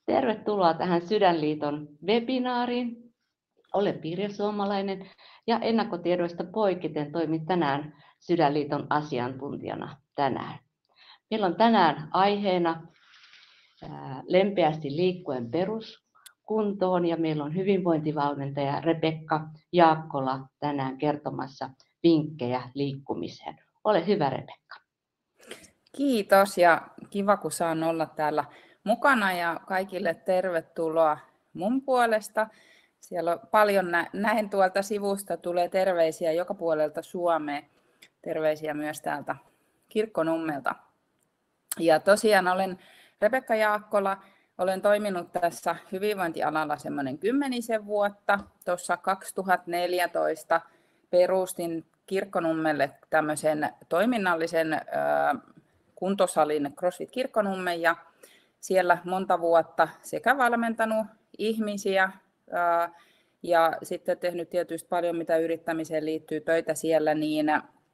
Tervetuloa tähän Sydänliiton webinaariin. Olen Pirjo Suomalainen ja ennakkotiedoista poiketen toimin tänään Sydänliiton asiantuntijana tänään. Meillä on tänään aiheena lempeästi liikkuen peruskuntoon ja meillä on hyvinvointivalmentaja Rebekka Jaakkola tänään kertomassa vinkkejä liikkumiseen. Ole hyvä, Rebekka. Kiitos ja kiva kun saan olla täällä mukana ja kaikille tervetuloa mun puolesta. Siellä on paljon, näin tuolta sivusta tulee terveisiä joka puolelta Suomea, terveisiä myös täältä Kirkkonummelta. Ja tosiaan olen Rebekka Jaakkola, olen toiminut tässä hyvinvointialalla semmoinen 10 vuotta. Tuossa 2014 perustin Kirkkonummelle tämmöisen toiminnallisen kuntosalin CrossFit Kirkkonummen ja siellä monta vuotta sekä valmentanut ihmisiä ja sitten tehnyt tietysti paljon mitä yrittämiseen liittyy töitä siellä, niin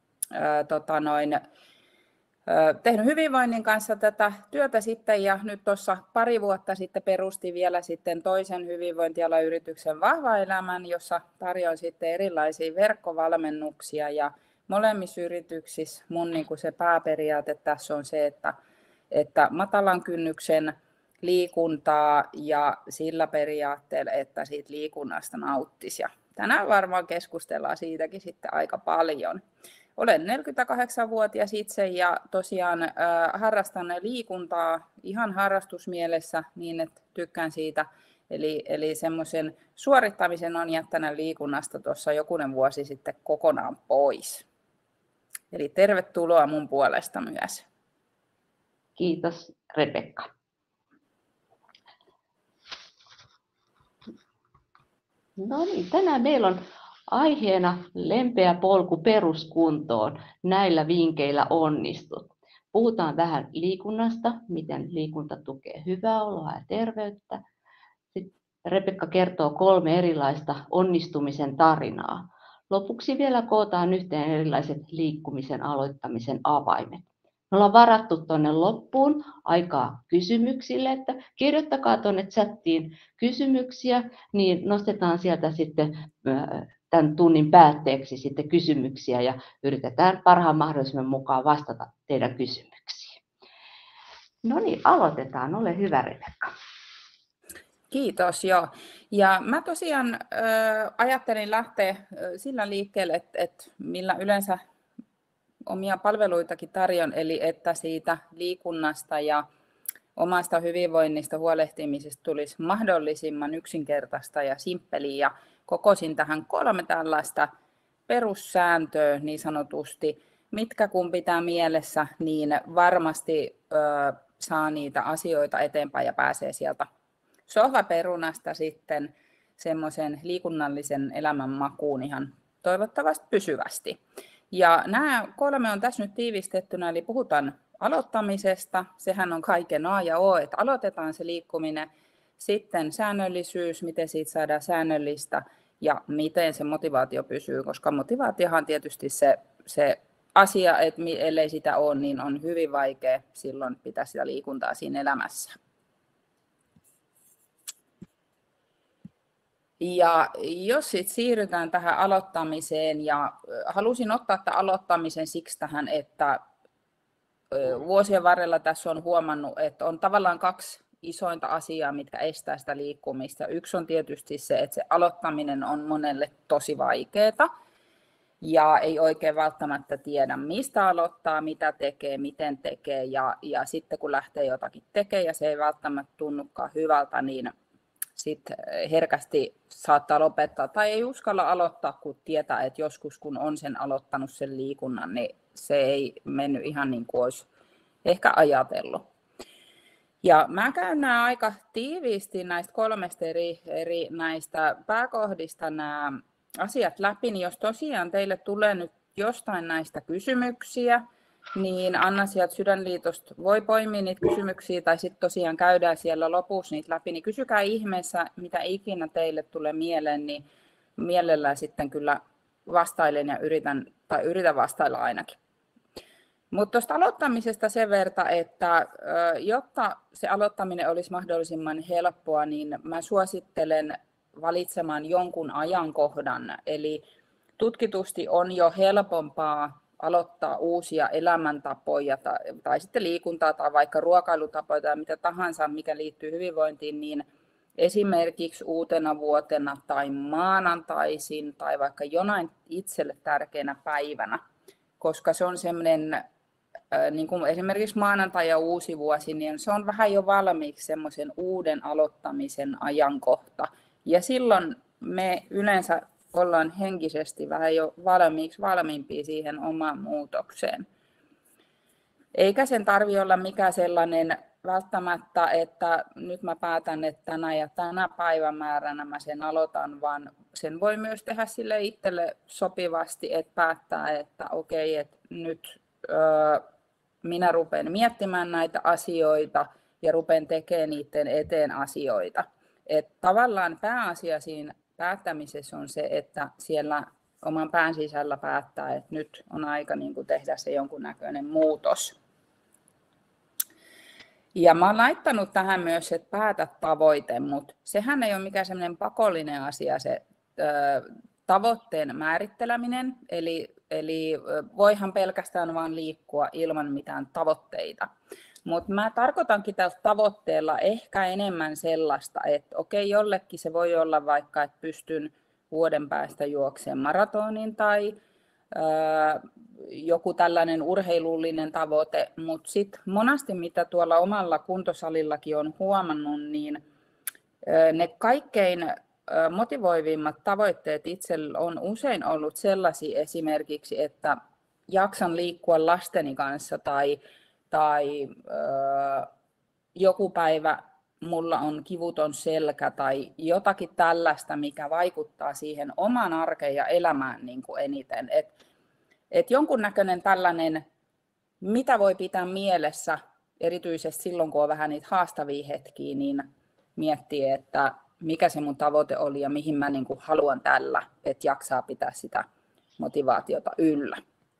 tehnyt hyvinvoinnin kanssa tätä työtä sitten ja nyt tuossa pari vuotta sitten perustin vielä sitten toisen hyvinvointialayrityksen Vahva Elämän, jossa tarjoan sitten erilaisia verkkovalmennuksia ja molemmissa yrityksissä mun niin kuin se pääperiaate tässä on se, että matalan kynnyksen liikuntaa ja sillä periaatteella, että siitä liikunnasta nauttisi. Ja tänään varmaan keskustellaan siitäkin sitten aika paljon. Olen 48-vuotias itse ja tosiaan harrastan liikuntaa ihan harrastusmielessä niin, että tykkään siitä. Eli semmoisen suorittamisen on jättänyt liikunnasta tuossa jokunen vuosi sitten kokonaan pois. Eli tervetuloa mun puolesta myös. Kiitos, Rebekka. No niin, tänään meillä on aiheena lempeä polku peruskuntoon. Näillä vinkkeillä onnistut. Puhutaan vähän liikunnasta, miten liikunta tukee hyvää oloa ja terveyttä. Sitten Rebekka kertoo 3 erilaista onnistumisen tarinaa. Lopuksi vielä kootaan yhteen erilaiset liikkumisen aloittamisen avaimet. Me ollaan varattu tuonne loppuun aikaa kysymyksille, että kirjoittakaa tuonne chattiin kysymyksiä, niin nostetaan sieltä sitten tämän tunnin päätteeksi sitten kysymyksiä ja yritetään parhaan mahdollisuuden mukaan vastata teidän kysymyksiin. No niin, aloitetaan. Ole hyvä, Rebekka. Kiitos, joo. Ja mä tosiaan ajattelin lähteä sillä liikkeelle, että millä yleensä omia palveluitakin tarjon, eli että siitä liikunnasta ja omasta hyvinvoinnista huolehtimisesta tulisi mahdollisimman yksinkertaista ja simppeliä. Ja kokosin tähän 3 tällaista perussääntöä niin sanotusti, mitkä kun pitää mielessä, niin varmasti saa niitä asioita eteenpäin ja pääsee sieltä sohvaperunasta sitten semmoisen liikunnallisen elämän makuun ihan toivottavasti pysyvästi. Ja nämä 3 on tässä nyt tiivistettynä, eli puhutaan aloittamisesta, sehän on kaiken A ja O, että aloitetaan se liikkuminen, sitten säännöllisyys, miten siitä saadaan säännöllistä ja miten se motivaatio pysyy, koska motivaatiohan on tietysti se asia, että ellei sitä ole, niin on hyvin vaikea silloin pitää sitä liikuntaa siinä elämässä. Ja jos sitten siirrytään tähän aloittamiseen, ja halusin ottaa tämän aloittamisen siksi tähän, että vuosien varrella tässä on huomannut, että on tavallaan 2 isointa asiaa, mitkä estää sitä liikkumista. Yksi on tietysti se, että se aloittaminen on monelle tosi vaikeaa ja ei oikein välttämättä tiedä, mistä aloittaa, mitä tekee, miten tekee, ja sitten kun lähtee jotakin tekemään ja se ei välttämättä tunnukaan hyvältä, niin sitten herkästi saattaa lopettaa tai ei uskalla aloittaa, kun tietää, että joskus kun on sen aloittanut sen liikunnan, niin se ei mennyt ihan niin kuin olisi ehkä ajatellut. Ja mä käyn nämä aika tiiviisti näistä 3 eri näistä pääkohdista nämä asiat läpi, niin jos tosiaan teille tulee nyt jostain näistä kysymyksiä, niin Anna sieltä Sydänliitosta voi poimia niitä kysymyksiä tai sitten tosiaan käydään siellä lopussa niitä läpi, niin kysykää ihmeessä, mitä ikinä teille tulee mieleen, niin mielellään sitten kyllä vastailen ja yritän vastailla ainakin. Mutta tuosta aloittamisesta sen verran, että jotta se aloittaminen olisi mahdollisimman helppoa, niin mä suosittelen valitsemaan jonkun ajankohdan. Eli tutkitusti on jo helpompaa aloittaa uusia elämäntapoja tai sitten liikuntaa tai vaikka ruokailutapoja tai mitä tahansa, mikä liittyy hyvinvointiin, niin esimerkiksi uutena vuotena tai maanantaisin tai vaikka jonain itselle tärkeänä päivänä, koska se on semmoinen, niin kuin esimerkiksi maanantai ja uusi vuosi, niin se on vähän jo valmiiksi semmoisen uuden aloittamisen ajankohta. Ja silloin me yleensä ollaan henkisesti vähän jo valmiimpia siihen omaan muutokseen. Eikä sen tarvitse olla mikään sellainen välttämättä, että nyt mä päätän, että tänä ja tänä päivämääränä mä sen aloitan, vaan sen voi myös tehdä sille itselle sopivasti, että päättää, että okei, että nyt minä rupean miettimään näitä asioita ja rupean tekemään niiden eteen asioita. Että tavallaan pääasia siinä päättämisessä on se, että siellä oman pään sisällä päättää, että nyt on aika niin kuin tehdä se jonkunnäköinen muutos. Ja mä oon laittanut tähän myös, että päätä tavoite, mutta sehän ei ole mikään semmoinen pakollinen asia, se tavoitteen määritteleminen, eli voihan pelkästään vaan liikkua ilman mitään tavoitteita. Mutta mä tarkoitankin tällä tavoitteella ehkä enemmän sellaista, että okei, jollekin se voi olla vaikka, että pystyn vuoden päästä juoksemaan maratonin tai joku tällainen urheilullinen tavoite, mutta sitten monasti mitä tuolla omalla kuntosalillakin on huomannut, niin ne kaikkein motivoivimmat tavoitteet itsellä on usein ollut sellaisia esimerkiksi, että jaksan liikkua lasteni kanssa tai joku päivä mulla on kivuton selkä tai jotakin tällaista, mikä vaikuttaa siihen omaan arkeen ja elämään niin kuin eniten. Et jonkunnäköinen tällainen, mitä voi pitää mielessä, erityisesti silloin kun on vähän niitä haastavia hetkiä, niin miettii, että mikä se mun tavoite oli ja mihin mä niin kuin haluan tällä, että jaksaa pitää sitä motivaatiota yllä.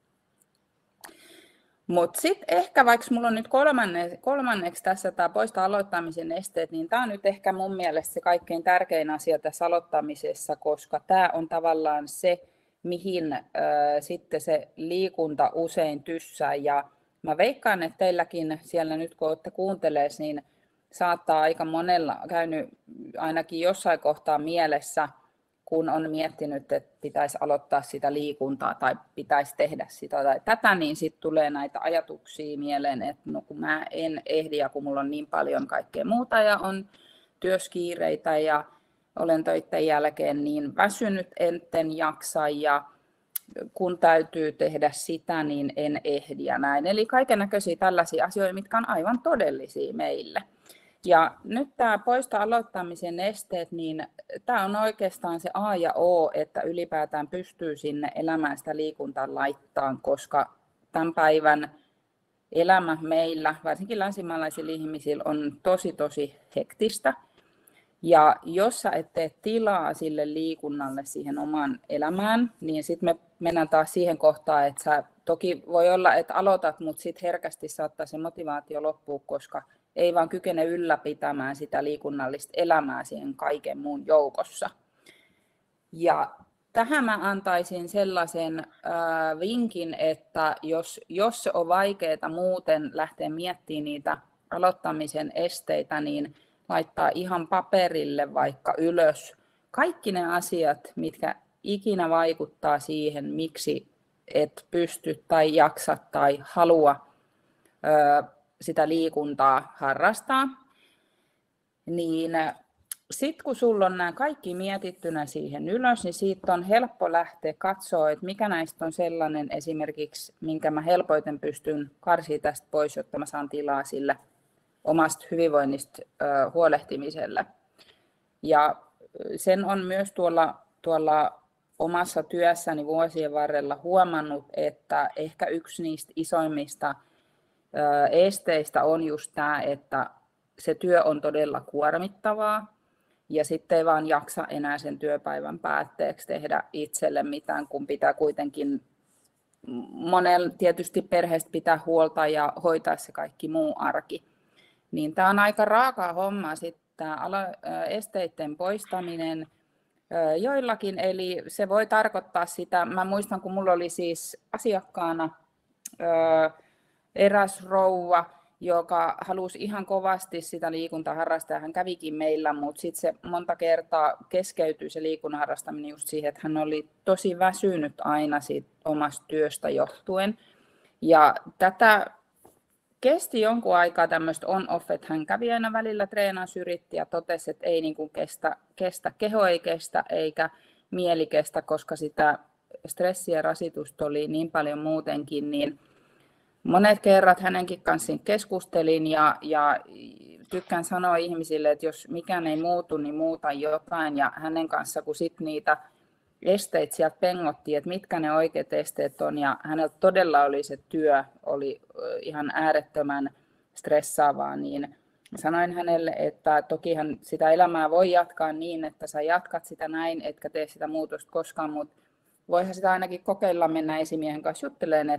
Mutta sitten ehkä vaikka mulla on nyt kolmanneksi tässä tämä poista aloittamisen esteet, niin tämä on nyt ehkä mun mielestä se kaikkein tärkein asia tässä aloittamisessa, koska tämä on tavallaan se, mihin sitten se liikunta usein tyssää. Ja mä veikkaan, että teilläkin siellä nyt kun olette kuuntelemaan, niin saattaa aika monella käynyt ainakin jossain kohtaa mielessä, kun on miettinyt, että pitäisi aloittaa sitä liikuntaa tai pitäisi tehdä sitä tai tätä, niin sitten tulee näitä ajatuksia mieleen, että no kun mä en ehdi ja kun mulla on niin paljon kaikkea muuta ja on työskiireitä ja olen töiden jälkeen niin väsynyt, en jaksa ja kun täytyy tehdä sitä, niin en ehdi ja näin. Eli kaikennäköisiä tällaisia asioita, mitkä on aivan todellisia meille. Ja nyt tämä poista aloittamisen esteet, niin tämä on oikeastaan se A ja O, että ylipäätään pystyy sinne elämään sitä liikuntaa laittaa, koska tämän päivän elämä meillä, varsinkin länsimaalaisilla ihmisillä, on tosi hektistä. Ja jos sä et tee tilaa sille liikunnalle siihen omaan elämään, niin sitten me mennään taas siihen kohtaan, että sä toki voi olla, että aloitat, mutta sitten herkästi saattaa se motivaatio loppua, koska ei vaan kykene ylläpitämään sitä liikunnallista elämää siihen kaiken muun joukossa. Ja tähän mä antaisin sellaisen vinkin, että jos se on vaikeaa muuten lähteä miettimään niitä aloittamisen esteitä, niin laittaa ihan paperille vaikka ylös kaikki ne asiat, mitkä ikinä vaikuttaa siihen, miksi et pysty tai jaksa tai halua sitä liikuntaa harrastaa, niin sitten kun sulla on nämä kaikki mietittynä siihen ylös, niin siitä on helppo lähteä katsoa, että mikä näistä on sellainen esimerkiksi, minkä mä helpoiten pystyn karsimaan tästä pois, jotta mä saan tilaa sille omasta hyvinvoinnista huolehtimiselle. Ja sen on myös tuolla omassa työssäni vuosien varrella huomannut, että ehkä yksi niistä isoimmista esteistä on just tämä, että se työ on todella kuormittavaa ja sitten ei vaan jaksa enää sen työpäivän päätteeksi tehdä itselle mitään, kun pitää kuitenkin monella tietysti perheestä pitää huolta ja hoitaa se kaikki muu arki. Niin tämä on aika raaka homma sitten esteiden poistaminen joillakin, eli se voi tarkoittaa sitä, mä muistan kun mulla oli siis asiakkaana eräs rouva, joka halusi ihan kovasti sitä liikuntaa harrastaa, hän kävikin meillä, mutta sitten se monta kertaa keskeytyi se liikunnan harrastaminen just siihen, että hän oli tosi väsynyt aina siitä omasta työstä johtuen. Ja tätä kesti jonkun aikaa tämmöistä on-off, että hän kävi aina välillä treenasi, yritti ja totesi, että ei niin kuin kestä, keho ei kestä eikä mieli kestä, koska sitä stressiä ja rasitusta oli niin paljon muutenkin, niin monet kerrat hänenkin kanssa keskustelin ja tykkään sanoa ihmisille, että jos mikään ei muutu, niin muuta jotain. Ja hänen kanssa, kun sitten niitä esteitä sieltä pengottiin, että mitkä ne oikeat esteet on. Ja hänellä todella oli se työ, oli ihan äärettömän stressaavaa, niin sanoin hänelle, että tokihan sitä elämää voi jatkaa niin, että sä jatkat sitä näin, etkä tee sitä muutosta koskaan, mutta voihan sitä ainakin kokeilla mennä esimiehen kanssa juttelemaan,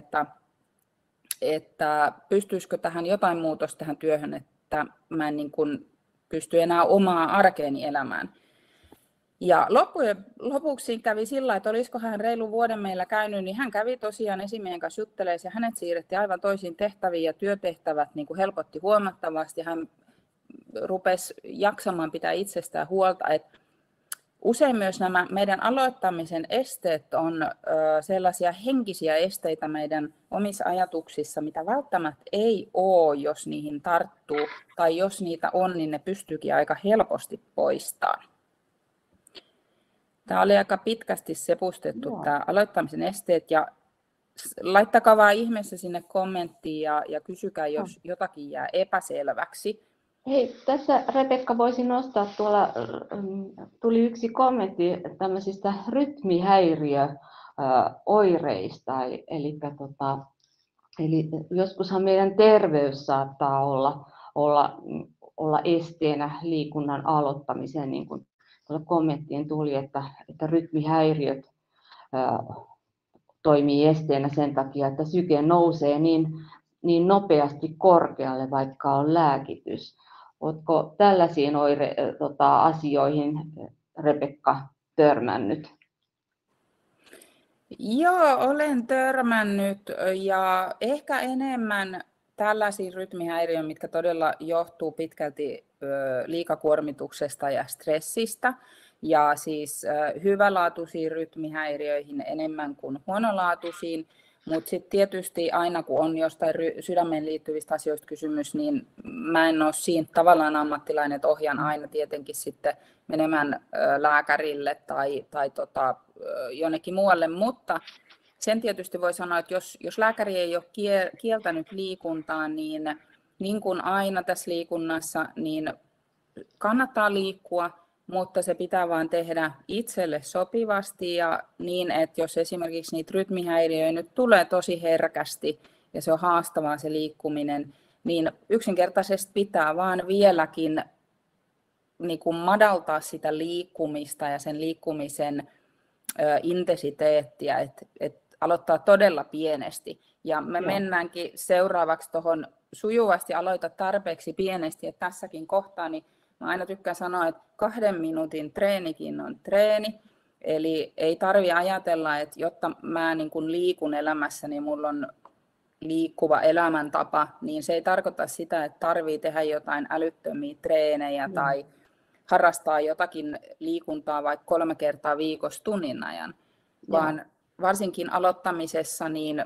että pystyisikö tähän jotain muutosta tähän työhön, että mä en niin kuin pysty enää omaa arkeeni elämään. Ja loppujen lopuksi kävi sillä, että olisiko hän reilu vuoden meillä käynyt, niin hän kävi tosiaan esimiehen kanssa juttelemaan ja hänet siirrettiin aivan toisiin tehtäviin ja työtehtävät niin kuin helpotti huomattavasti. Hän rupesi jaksamaan pitää itsestään huolta, että usein myös nämä meidän aloittamisen esteet on sellaisia henkisiä esteitä meidän omissa ajatuksissa, mitä välttämättä ei ole, jos niihin tarttuu, tai jos niitä on, niin ne pystyykin aika helposti poistamaan. Tämä oli aika pitkästi sepustettu, tämä aloittamisen esteet, ja laittakaa vaan ihmeessä sinne kommenttiin ja kysykää, jos jotakin jää epäselväksi. Hei, tässä Rebekka voisi nostaa, tuolla tuli yksi kommentti tämmöisistä rytmihäiriöoireista, eli joskushan meidän terveys saattaa olla esteenä liikunnan aloittamiseen, niin kuin tuolla kommenttien tuli, että rytmihäiriöt toimii esteenä sen takia, että syke nousee niin nopeasti korkealle, vaikka on lääkitys. Oletko tällaisiin asioihin, Rebekka, törmännyt? Joo, olen törmännyt ja ehkä enemmän tällaisiin rytmihäiriöihin, mitkä todella johtuu pitkälti liikakuormituksesta ja stressistä. Ja siis hyvälaatuisiin rytmihäiriöihin enemmän kuin huonolaatuisiin. Mutta sitten tietysti aina kun on jostain sydämeen liittyvistä asioista kysymys, niin mä en ole siinä tavallaan ammattilainen, että ohjaan aina tietenkin sitten menemään lääkärille tai jonnekin muualle. Mutta sen tietysti voi sanoa, että jos lääkäri ei ole kieltänyt liikuntaa, niin kuin aina tässä liikunnassa, niin kannattaa liikkua. Mutta se pitää vaan tehdä itselle sopivasti ja niin, että jos esimerkiksi niitä rytmihäiriöitä nyt tulee tosi herkästi ja se on haastavaa se liikkuminen, niin yksinkertaisesti pitää vaan vieläkin niin kuin madaltaa sitä liikkumista ja sen liikkumisen intensiteettiä, että aloittaa todella pienesti. Ja me mennäänkin seuraavaksi tuohon sujuvasti aloita tarpeeksi pienesti, että tässäkin kohtaa niin mä aina tykkään sanoa, että 2 minuutin treenikin on treeni, eli ei tarvitse ajatella, että jotta mä niin kun liikun elämässä, niin mulla on liikkuva elämäntapa, niin se ei tarkoita sitä, että tarvitsee tehdä jotain älyttömiä treenejä tai harrastaa jotakin liikuntaa vaikka 3 kertaa viikossa tunnin ajan, vaan varsinkin aloittamisessa niin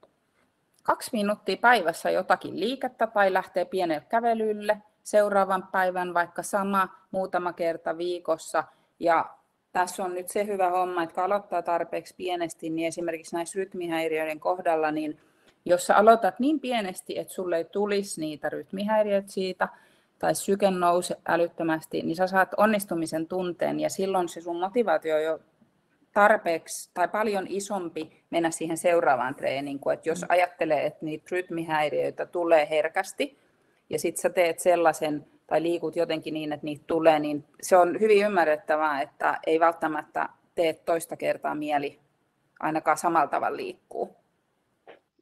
2 minuuttia päivässä jotakin liikettä tai lähtee pienelle kävelylle, seuraavan päivän vaikka sama muutama kerta viikossa. Ja tässä on nyt se hyvä homma, että kun aloittaa tarpeeksi pienesti, niin esimerkiksi näissä rytmihäiriöiden kohdalla, niin jos sä aloitat niin pienesti, että sulle ei tulisi niitä rytmihäiriöitä siitä, tai syke nousi älyttömästi, niin sä saat onnistumisen tunteen, ja silloin se sun motivaatio on jo tarpeeksi tai paljon isompi mennä siihen seuraavaan treeniin, kuin että jos ajattelee, että niitä rytmihäiriöitä tulee herkästi, ja sitten sä teet sellaisen, tai liikut jotenkin niin, että niitä tulee, niin se on hyvin ymmärrettävää, että ei välttämättä tee toista kertaa mieli ainakaan samalla tavalla liikkuu.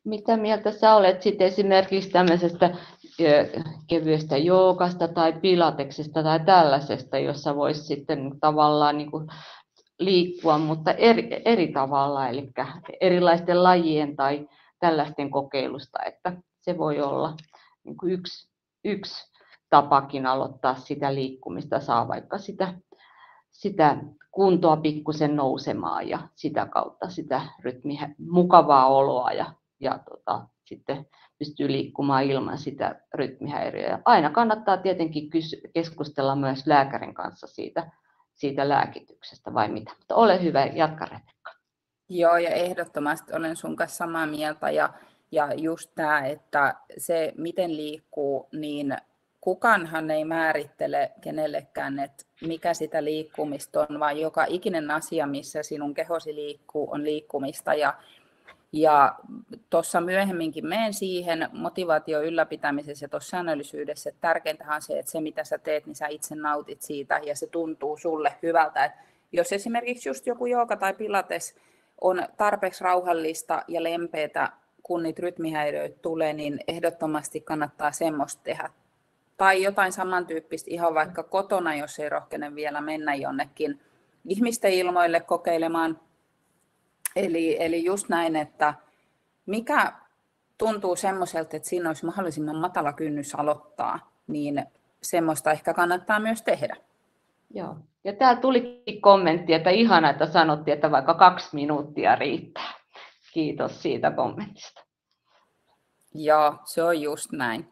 mitä mieltä sä olet sitten esimerkiksi tämmöisestä kevyestä joogasta tai pilateksesta tai tällaisesta, jossa voisi sitten tavallaan niin kuin liikkua, mutta eri tavalla, eli erilaisten lajien tai tällaisten kokeilusta, että se voi olla niin kuin yksi tapakin aloittaa sitä liikkumista, saa vaikka sitä kuntoa pikkusen nousemaan ja sitä kautta sitä mukavaa oloa ja sitten pystyy liikkumaan ilman sitä rytmihäiriöä. Aina kannattaa tietenkin keskustella myös lääkärin kanssa siitä lääkityksestä, vai mitä? Mutta ole hyvä, jatka Rebekka. Joo, ja ehdottomasti olen sun kanssa samaa mieltä. Ja just tämä, että se miten liikkuu, niin kukaanhan ei määrittele kenellekään, että mikä sitä liikkumista on, vaan joka ikinen asia, missä sinun kehosi liikkuu, on liikkumista. Ja tuossa myöhemminkin menen siihen motivaation ylläpitämisessä ja tuossa säännöllisyydessä, että tärkeintähän on se, että se mitä sä teet, niin sä itse nautit siitä ja se tuntuu sulle hyvältä. Että jos esimerkiksi just joku jooga tai pilates on tarpeeksi rauhallista ja lempeätä, kun niitä rytmihäiriöitä tulee, niin ehdottomasti kannattaa semmoista tehdä. Tai jotain samantyyppistä ihan vaikka kotona, jos ei rohkene vielä mennä jonnekin ihmisten ilmoille kokeilemaan. Eli just näin, että mikä tuntuu semmoiselta, että siinä olisi mahdollisimman matala kynnys aloittaa, niin semmoista ehkä kannattaa myös tehdä. Joo. Ja täällä tulikin kommentti, että ihana, että sanottiin, että vaikka 2 minuuttia riittää. Kiitos siitä kommentista. Joo, se on just näin.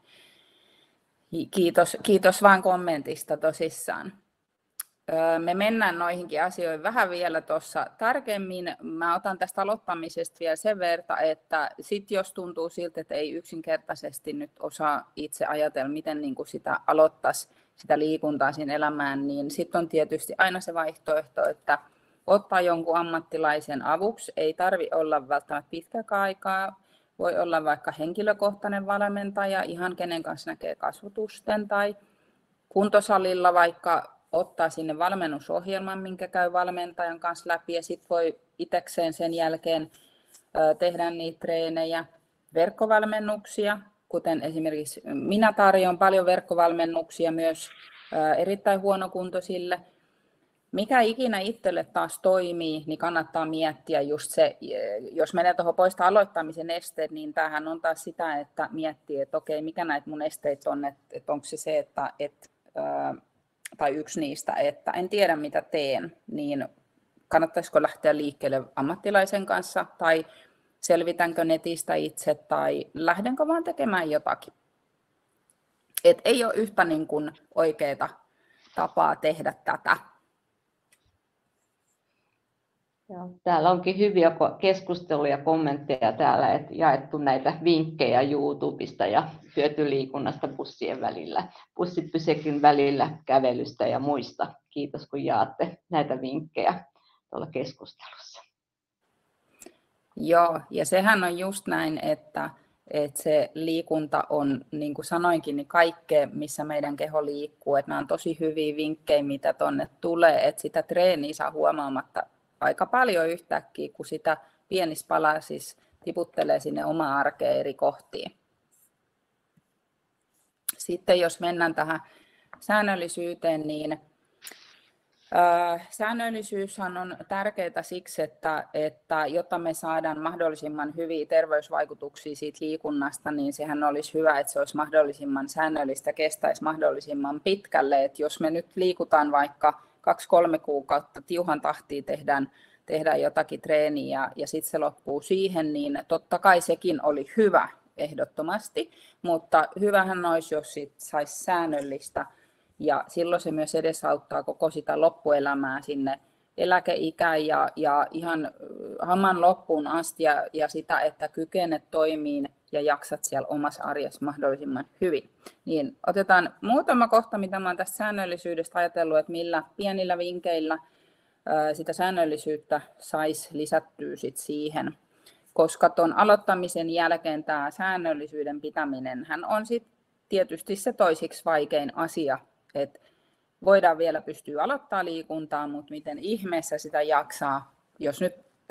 Kiitos vaan kommentista tosissaan. Me mennään noihinkin asioihin vähän vielä tuossa tarkemmin. Mä otan tästä aloittamisesta vielä sen verta, että sit jos tuntuu siltä, että ei yksinkertaisesti nyt osaa itse ajatella, miten niin kuin sitä aloittaisi sitä liikuntaa siinä elämään, niin sitten on tietysti aina se vaihtoehto, että ottaa jonkun ammattilaisen avuksi. Ei tarvitse olla välttämättä pitkäkään aikaa. Voi olla vaikka henkilökohtainen valmentaja, ihan kenen kanssa näkee kasvotusten, tai kuntosalilla vaikka ottaa sinne valmennusohjelman, minkä käy valmentajan kanssa läpi, ja sitten voi itsekseen sen jälkeen tehdä niitä treenejä, verkkovalmennuksia, kuten esimerkiksi minä tarjoan paljon verkkovalmennuksia myös erittäin huonokuntoisille. Mikä ikinä itselle taas toimii, niin kannattaa miettiä just se, jos menee tuohon poista aloittamisen esteet, niin tämähän on taas sitä, että miettii, että okei, mikä näitä mun esteitä on, että onko se että tai yksi niistä, että en tiedä mitä teen, niin kannattaisiko lähteä liikkeelle ammattilaisen kanssa, tai selvitänkö netistä itse, tai lähdenkö vaan tekemään jotakin. Et ei ole yhtä niin kuin oikeaa tapaa tehdä tätä. Täällä onkin hyviä keskusteluja ja kommentteja täällä, että jaettu näitä vinkkejä YouTubesta ja hyötyliikunnasta bussien välillä, bussipysäkin välillä, kävelystä ja muista. Kiitos kun jaatte näitä vinkkejä tuolla keskustelussa. Joo, ja sehän on just näin, että se liikunta on, niin kuin sanoinkin, niin kaikkea, missä meidän keho liikkuu. Että nämä on tosi hyviä vinkkejä, mitä tuonne tulee, että sitä treeniä saa huomaamatta aika paljon yhtäkkiä, kun sitä pienissä palasissa tiputtelee sinne omaan arkeen eri kohtiin. Sitten jos mennään tähän säännöllisyyteen, niin säännöllisyyshän on tärkeää siksi, että jotta me saadaan mahdollisimman hyviä terveysvaikutuksia siitä liikunnasta, niin sehän olisi hyvä, että se olisi mahdollisimman säännöllistä, kestäisi mahdollisimman pitkälle. Että jos me nyt liikutaan vaikka 2-3 kuukautta tiuhan tahtiin tehdään jotakin treeniä ja sitten se loppuu siihen, niin totta kai sekin oli hyvä ehdottomasti, mutta hyvähän olisi, jos sit saisi säännöllistä ja silloin se myös edesauttaa koko sitä loppuelämää sinne eläkeikään ja ihan hamman loppuun asti ja sitä, että kykenet toimiin ja jaksat siellä omassa arjessa mahdollisimman hyvin. Niin otetaan muutama kohta, mitä mä olen tästä säännöllisyydestä ajatellut, että millä pienillä vinkeillä sitä säännöllisyyttä saisi lisättyä sit siihen. Koska tuon aloittamisen jälkeen tämä säännöllisyyden pitäminen hän on sit tietysti se toisiksi vaikein asia. Et voidaan vielä pystyä aloittamaan liikuntaa, mutta miten ihmeessä sitä jaksaa, jos nyt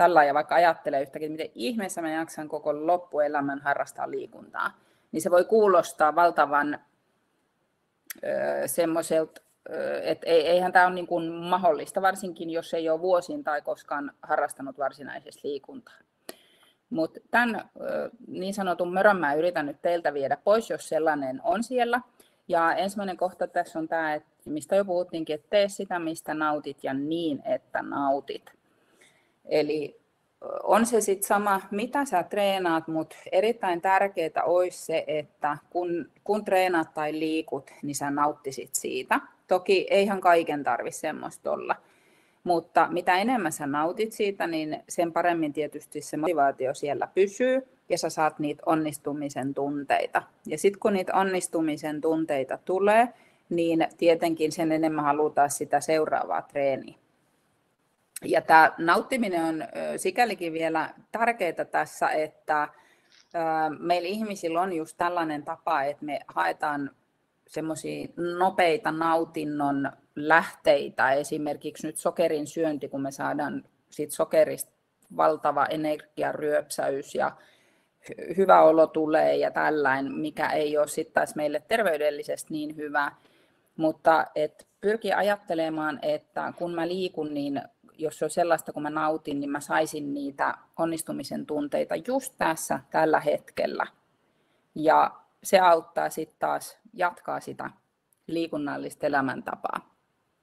tällä ja vaikka ajattelee yhtäkkiä, että miten ihmeessä mä jaksan koko loppuelämän harrastaa liikuntaa, niin se voi kuulostaa valtavan semmoiselta, että eihän tämä ole niin kuin mahdollista, varsinkin jos ei ole vuosiin tai koskaan harrastanut varsinaisesti liikuntaa. Mutta tämän niin sanotun mörön mä yritän nyt teiltä viedä pois, jos sellainen on siellä. Ja ensimmäinen kohta tässä on tämä, että mistä jo puhuttiinkin, että tee sitä, mistä nautit ja niin, että nautit. Eli on se sitten sama, mitä sä treenaat, mutta erittäin tärkeää olisi se, että kun treenaat tai liikut, niin sä nauttisit siitä. Toki eihän kaiken tarvitse semmoista olla. Mutta mitä enemmän sä nautit siitä, niin sen paremmin tietysti se motivaatio siellä pysyy ja sä saat niitä onnistumisen tunteita. Ja sitten kun niitä onnistumisen tunteita tulee, niin tietenkin sen enemmän halutaan sitä seuraavaa treeniä. Ja tämä nauttiminen on sikälikin vielä tärkeää tässä, että meillä ihmisillä on just tällainen tapa, että me haetaan semmoisia nopeita nautinnon lähteitä, esimerkiksi nyt sokerin syönti, kun me saadaan siitä sokerista valtava energiaryöpsäys ja hyvä olo tulee ja tällainen, mikä ei ole sitten taas meille terveydellisesti niin hyvä, mutta pyrkii ajattelemaan, että kun mä liikun, niin jos se on sellaista, kun mä nautin, niin mä saisin niitä onnistumisen tunteita just tässä, tällä hetkellä. Ja se auttaa sitten taas jatkaa sitä liikunnallista elämäntapaa.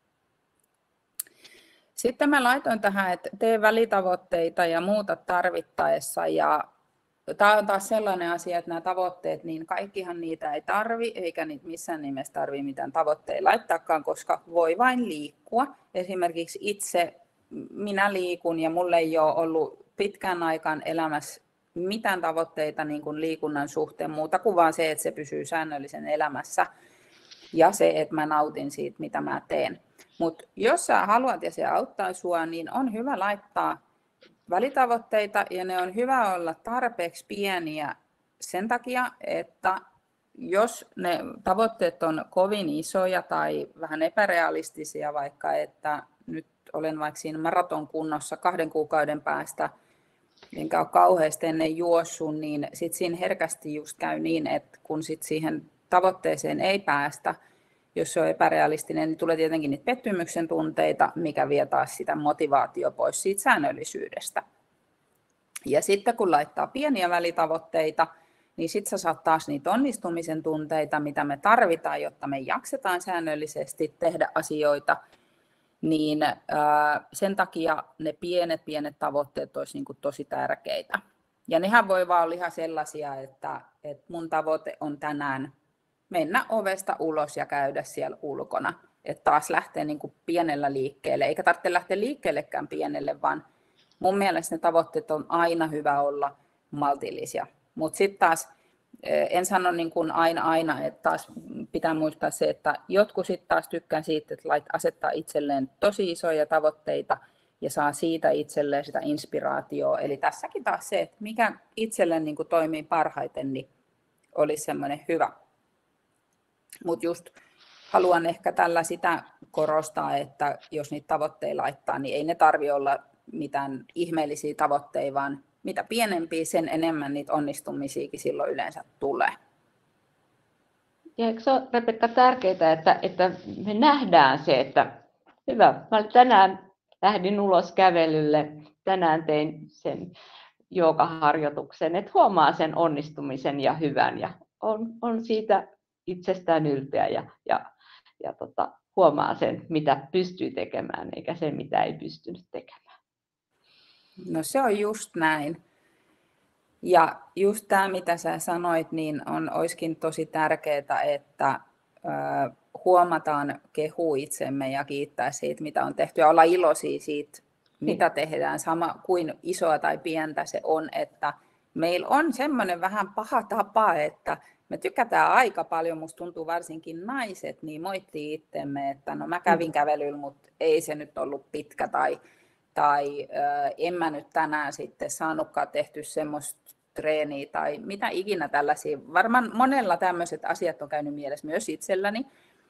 Sitten mä laitoin tähän, että tee välitavoitteita ja muuta tarvittaessa. Ja tämä on taas sellainen asia, että nämä tavoitteet, niin kaikkihan niitä ei tarvi, eikä niitä missään nimessä tarvitse mitään tavoitteita laittaakaan, koska voi vain liikkua. Esimerkiksi itse minä liikun ja mulla ei ole ollut pitkään aikaan elämässä mitään tavoitteita niin kuin liikunnan suhteen muuta kuin vaan se, että se pysyy säännöllisen elämässä ja se, että mä nautin siitä, mitä mä teen. Mutta jos sä haluat ja se auttaa sua, niin on hyvä laittaa välitavoitteita ja ne on hyvä olla tarpeeksi pieniä sen takia, että jos ne tavoitteet on kovin isoja tai vähän epärealistisia, vaikka että nyt olen vaikka siinä maratonkunnossa 2 kuukauden päästä, enkä ole kauheasti ennen juossut, niin sitten siinä herkästi just käy niin, että kun sit siihen tavoitteeseen ei päästä, jos se on epärealistinen, niin tulee tietenkin niitä pettymyksen tunteita, mikä vie taas sitä motivaatio pois siitä säännöllisyydestä. Ja sitten kun laittaa pieniä välitavoitteita, niin sitten sä saat taas niitä onnistumisen tunteita, mitä me tarvitaan, jotta me jaksetaan säännöllisesti tehdä asioita, niin sen takia ne pienet tavoitteet olisi niin kuin tosi tärkeitä. Ja nehän voi vaan olla ihan sellaisia, että mun tavoite on tänään mennä ovesta ulos ja käydä siellä ulkona. Että taas lähtee niin kuin pienellä liikkeelle, eikä tarvitse lähteä liikkeellekään pienelle, vaan mun mielestä ne tavoitteet on aina hyvä olla maltillisia. Mutta sitten taas en sano niin kuin aina, että taas pitää muistaa se, että jotkut sitten taas tykkää siitä, että asettaa itselleen tosi isoja tavoitteita ja saa siitä itselleen sitä inspiraatioa. Eli tässäkin taas se, että mikä itselleen niin kuin toimii parhaiten, niin olisi semmoinen hyvä. Mutta just haluan ehkä tällä sitä korostaa, että jos niitä tavoitteita laittaa, niin ei ne tarvitse olla mitään ihmeellisiä tavoitteita, vaan mitä pienempiä, sen enemmän niitä onnistumisiakin silloin yleensä tulee. Ja eikö se ole, Rebekka, tärkeää, että me nähdään se, että hyvä, mä tänään lähdin ulos kävelylle, tänään tein sen joogaharjoituksen, että huomaa sen onnistumisen ja hyvän ja on siitä itsestään ylpeä ja huomaa sen, mitä pystyy tekemään, eikä sen, mitä ei pystynyt tekemään. No se on just näin. Ja just tämä, mitä sä sanoit, niin olisikin tosi tärkeää, että huomataan, kehuu itsemme ja kiittää siitä, mitä on tehty ja olla iloisia siitä, mitä tehdään, sama kuin isoa tai pientä se on, että meillä on semmoinen vähän paha tapa, että me tykätään aika paljon, musta tuntuu varsinkin naiset, niin moittii itsemme, että no mä kävin kävelyllä, mutta ei se nyt ollut pitkä tai en mä nyt tänään sitten saanutkaan tehty semmoista treeniä tai mitä ikinä tällaisia. Varmaan monella tämmöiset asiat on käynyt mielessä myös itselläni.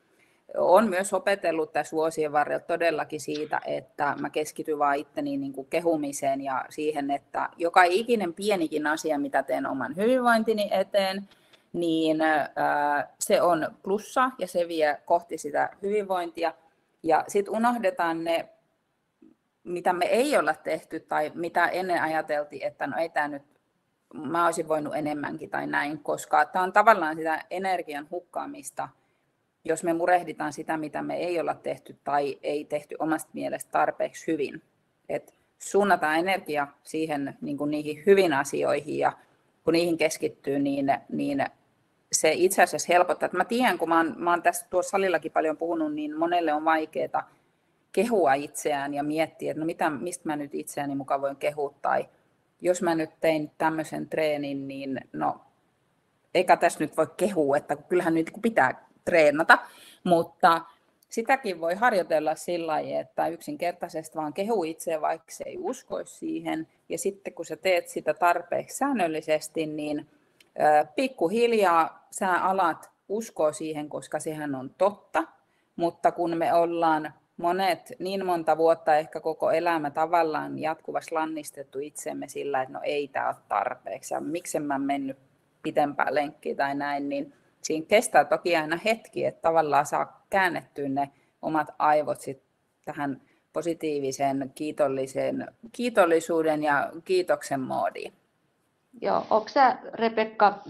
olen myös opetellut tässä vuosien varrella todellakin siitä, että mä keskityn vaan itteni niin kuin kehumiseen ja siihen, että joka ikinen pienikin asia, mitä teen oman hyvinvointini eteen, niin se on plussa ja se vie kohti sitä hyvinvointia. Ja sitten unohdetaan ne, mitä me ei olla tehty tai mitä ennen ajateltiin, että no ei tämä nyt, mä olisin voinut enemmänkin tai näin, koska tämä on tavallaan sitä energian hukkaamista, jos me murehditaan sitä, mitä me ei olla tehty tai ei tehty omasta mielestä tarpeeksi hyvin. Et suunnataan energia siihen niin kuin niihin hyvin asioihin ja kun niihin keskittyy, niin se itse asiassa helpottaa. Et mä tiedän, kun mä oon tässä tuossa salillakin paljon puhunut, niin monelle on vaikeaa kehua itseään ja miettiä, että no mistä mä nyt itseäni mukaan voin kehua. Tai jos mä nyt tein tämmöisen treenin, niin no eikä tässä nyt voi kehua, että kyllähän nyt pitää treenata, mutta sitäkin voi harjoitella sillä lailla, että yksinkertaisesti vaan kehu itseään, vaikka se ei uskoisi siihen. Ja sitten kun sä teet sitä tarpeeksi säännöllisesti, niin pikkuhiljaa sä alat uskoa siihen, koska sehän on totta. Mutta kun me ollaan monet niin monta vuotta, ehkä koko elämä tavallaan jatkuvasti lannistettu itsemme sillä, että no ei tämä ole tarpeeksi ja miksi mä mennyt pitempään lenkkiin tai näin, niin siinä kestää toki aina hetki, että tavallaan saa käännettyä ne omat aivot sit tähän positiiviseen kiitollisuuden ja kiitoksen moodiin. Joo, onko sä, Rebekka,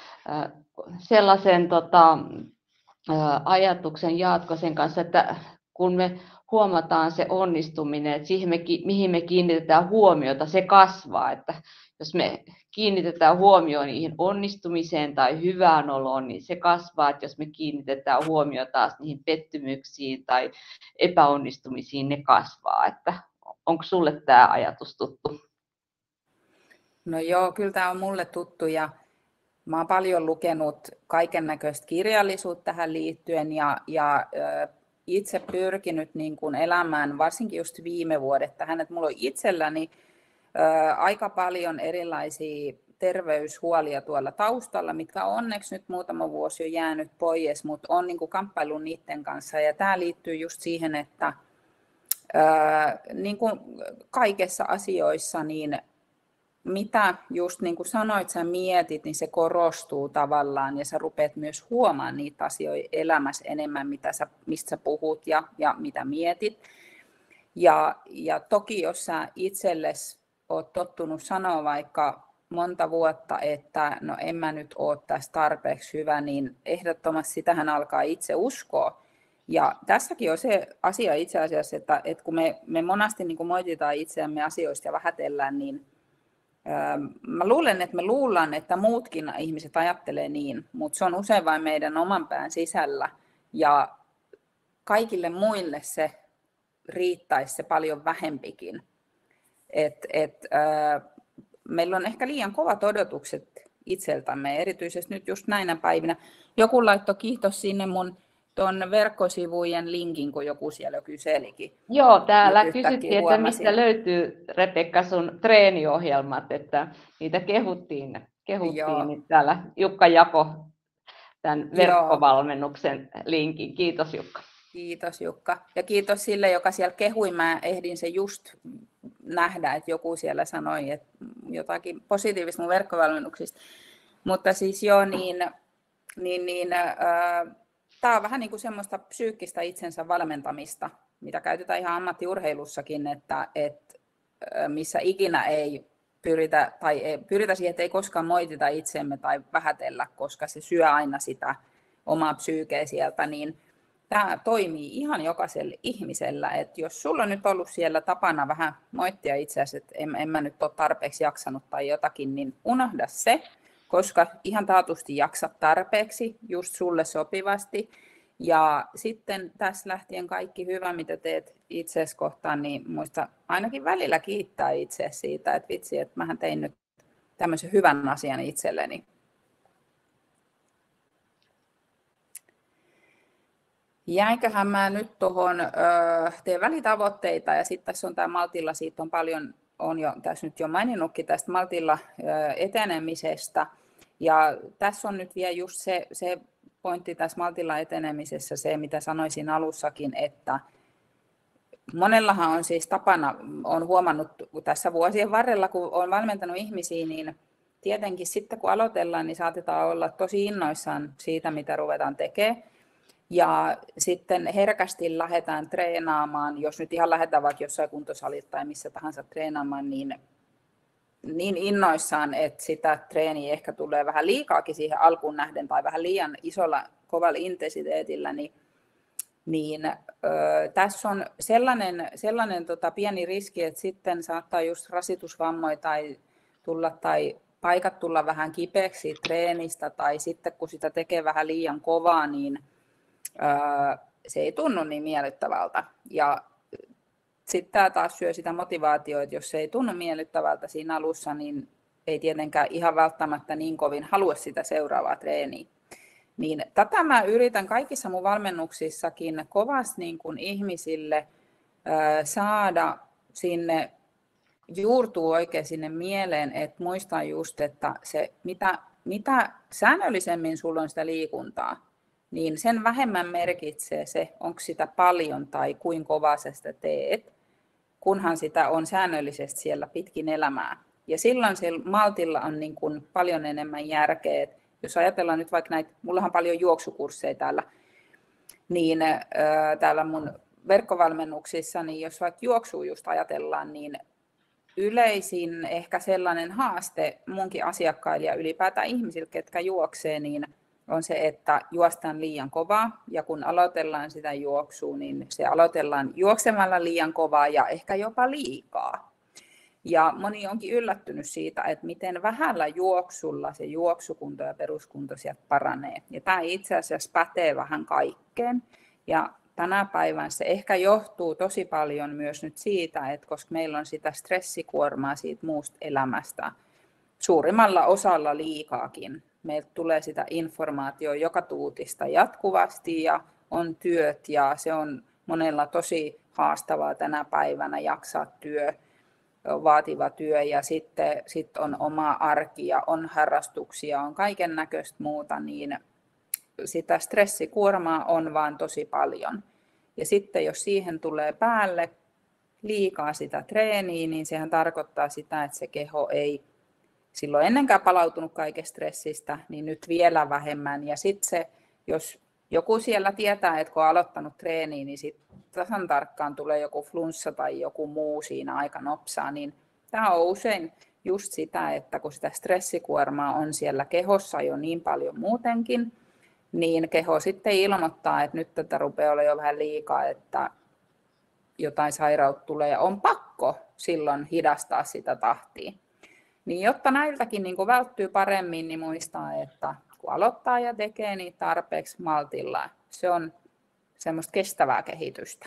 sellaisen ajatuksen jaatko sen kanssa, että kun me huomataan se onnistuminen, että siihen mihin me kiinnitetään huomiota, se kasvaa, että jos me kiinnitetään huomioon niihin onnistumiseen tai hyvään oloon, niin se kasvaa, että jos me kiinnitetään huomiota taas niihin pettymyksiin tai epäonnistumisiin, ne kasvaa, että onko sulle tämä ajatus tuttu? No joo, kyllä tämä on mulle tuttu ja mä oon paljon lukenut kaiken näköistä kirjallisuutta tähän liittyen ja itse pyrkinyt niin kuin elämään, varsinkin just viime vuodet tähän, että mulla on itselläni aika paljon erilaisia terveyshuolia tuolla taustalla, mitkä onneksi nyt muutama vuosi on jäänyt pois, mutta on niin kuin kamppaillut niiden kanssa. Ja tämä liittyy just siihen, että niin kuin kaikessa asioissa, niin mitä just niin kuin sanoit, sä mietit, niin se korostuu tavallaan ja sä rupeat myös huomaamaan niitä asioita elämässä enemmän, mistä sä puhut ja mitä mietit. Ja toki jos sä itsellesi oot tottunut sanoa vaikka monta vuotta, että no en mä nyt ole tässä tarpeeksi hyvä, niin ehdottomasti sitähän alkaa itse uskoa. Ja tässäkin on se asia itse asiassa, että kun me monasti niin kuin moititaan itseämme asioista ja vähätellään, niin mä luulen, että me luullaan, että muutkin ihmiset ajattelee niin, mutta se on usein vain meidän oman pään sisällä ja kaikille muille se riittäisi se paljon vähempikin. Meillä on ehkä liian kovat odotukset itseltämme, erityisesti nyt just näinä päivinä. Joku laittoi kiitos sinne mun tuon verkkosivujen linkin, kun joku siellä kyselikin. Joo, täällä kysyttiin, että mistä löytyy, Rebekka, sun treeniohjelmat, että niitä kehuttiin niin täällä Jukka jako tämän verkkovalmennuksen linkin. Kiitos Jukka. Kiitos Jukka. Ja kiitos sille, joka siellä kehui. Mä ehdin se just nähdä, että joku siellä sanoi että jotakin positiivista mun verkkovalmennuksista. Mutta siis joo, tämä on vähän niin kuin semmoista psyykkistä itsensä valmentamista, mitä käytetään ihan ammattiurheilussakin, että missä ikinä ei pyritä siihen, että ei koskaan moitita itsemme tai vähätellä, koska se syö aina sitä omaa psyykeä sieltä, niin tämä toimii ihan jokaisella ihmisellä, että jos sulla on nyt ollut siellä tapana vähän moittia itseäsi, että en mä nyt ole tarpeeksi jaksanut tai jotakin, niin unohda se, koska ihan taatusti jaksat tarpeeksi just sulle sopivasti. Ja sitten tässä lähtien kaikki hyvä, mitä teet itseäsi kohtaan, niin muista ainakin välillä kiittää itseäsi siitä, että vitsi, että mähän tein nyt tämmöisen hyvän asian itselleni. Jäinköhän mä nyt tuohon teen välitavoitteita ja sitten tässä on tämä maltilla, siitä on paljon, on jo tässä nyt jo maininnutkin tästä maltilla etenemisestä. Ja tässä on nyt vielä just se pointti tässä maltilla etenemisessä se, mitä sanoisin alussakin, että monellahan on siis tapana, olen huomannut tässä vuosien varrella, kun olen valmentanut ihmisiä, niin tietenkin sitten kun aloitellaan, niin saatetaan olla tosi innoissaan siitä, mitä ruvetaan tekemään. Ja sitten herkästi lähdetään treenaamaan, jos nyt ihan lähdetään vaikka jossain kuntosalilla tai missä tahansa treenaamaan, niin innoissaan, että sitä treeniä ehkä tulee vähän liikaakin siihen alkuun nähden tai vähän liian isolla kovalla intensiteetillä, tässä on sellainen pieni riski, että sitten saattaa just rasitusvammoja tai paikat tulla vähän kipeäksi treenistä, tai sitten kun sitä tekee vähän liian kovaa, niin se ei tunnu niin miellyttävältä. Ja sitten tämä taas syö sitä motivaatiota, että jos se ei tunnu miellyttävältä siinä alussa, niin ei tietenkään ihan välttämättä niin kovin halua sitä seuraavaa treeniä. Niin tätä mä yritän kaikissa mun valmennuksissakin kovasti niin kuin ihmisille saada sinne, juurtuu oikein sinne mieleen, että muistaa just, että se mitä säännöllisemmin sulla on sitä liikuntaa, niin sen vähemmän merkitsee se, onko sitä paljon tai kuinka kovaa sä sitä teet, kunhan sitä on säännöllisesti siellä pitkin elämää. Ja silloin sillä maltilla on niin kuin paljon enemmän järkeä. Jos ajatellaan nyt vaikka näitä, mullahan on paljon juoksukursseja täällä, niin täällä mun verkkovalmennuksissa, niin jos vaikka juoksua just ajatellaan, niin yleisin ehkä sellainen haaste munkin asiakkaille ja ylipäätään ihmisille, ketkä juoksee, niin on se, että juostaan liian kovaa, ja kun aloitellaan sitä juoksua, niin se aloitellaan juoksemalla liian kovaa ja ehkä jopa liikaa. Ja moni onkin yllättynyt siitä, että miten vähällä juoksulla se juoksukunto ja peruskunto sieltä paranee. Ja tämä itse asiassa pätee vähän kaikkeen. Ja tänä päivänä se ehkä johtuu tosi paljon myös nyt siitä, että koska meillä on sitä stressikuormaa siitä muusta elämästä, suurimmalla osalla liikaakin. Meiltä tulee sitä informaatiota joka tuutista jatkuvasti ja on työt ja se on monella tosi haastavaa tänä päivänä jaksaa vaativa työ ja sitten on oma arki ja on harrastuksia, on kaiken näköistä muuta, niin sitä stressikuormaa on vaan tosi paljon. Ja sitten jos siihen tulee päälle liikaa sitä treeniä, niin sehän tarkoittaa sitä, että se keho ei silloin ennenkään palautunut kaikesta stressistä, niin nyt vielä vähemmän. Ja sitten se, jos joku siellä tietää, että kun on aloittanut treeniä, niin sitten tasan tarkkaan tulee joku flunssa tai joku muu siinä aika nopsaa, niin tämä on usein just sitä, että kun sitä stressikuormaa on siellä kehossa jo niin paljon muutenkin, niin keho sitten ilmoittaa, että nyt tätä rupeaa olla jo vähän liikaa, että jotain sairautta tulee ja on pakko silloin hidastaa sitä tahtia. Niin jotta näiltäkin niin välttyy paremmin, niin muistaa, että kun aloittaa ja tekee niin tarpeeksi maltilla, se on semmoista kestävää kehitystä.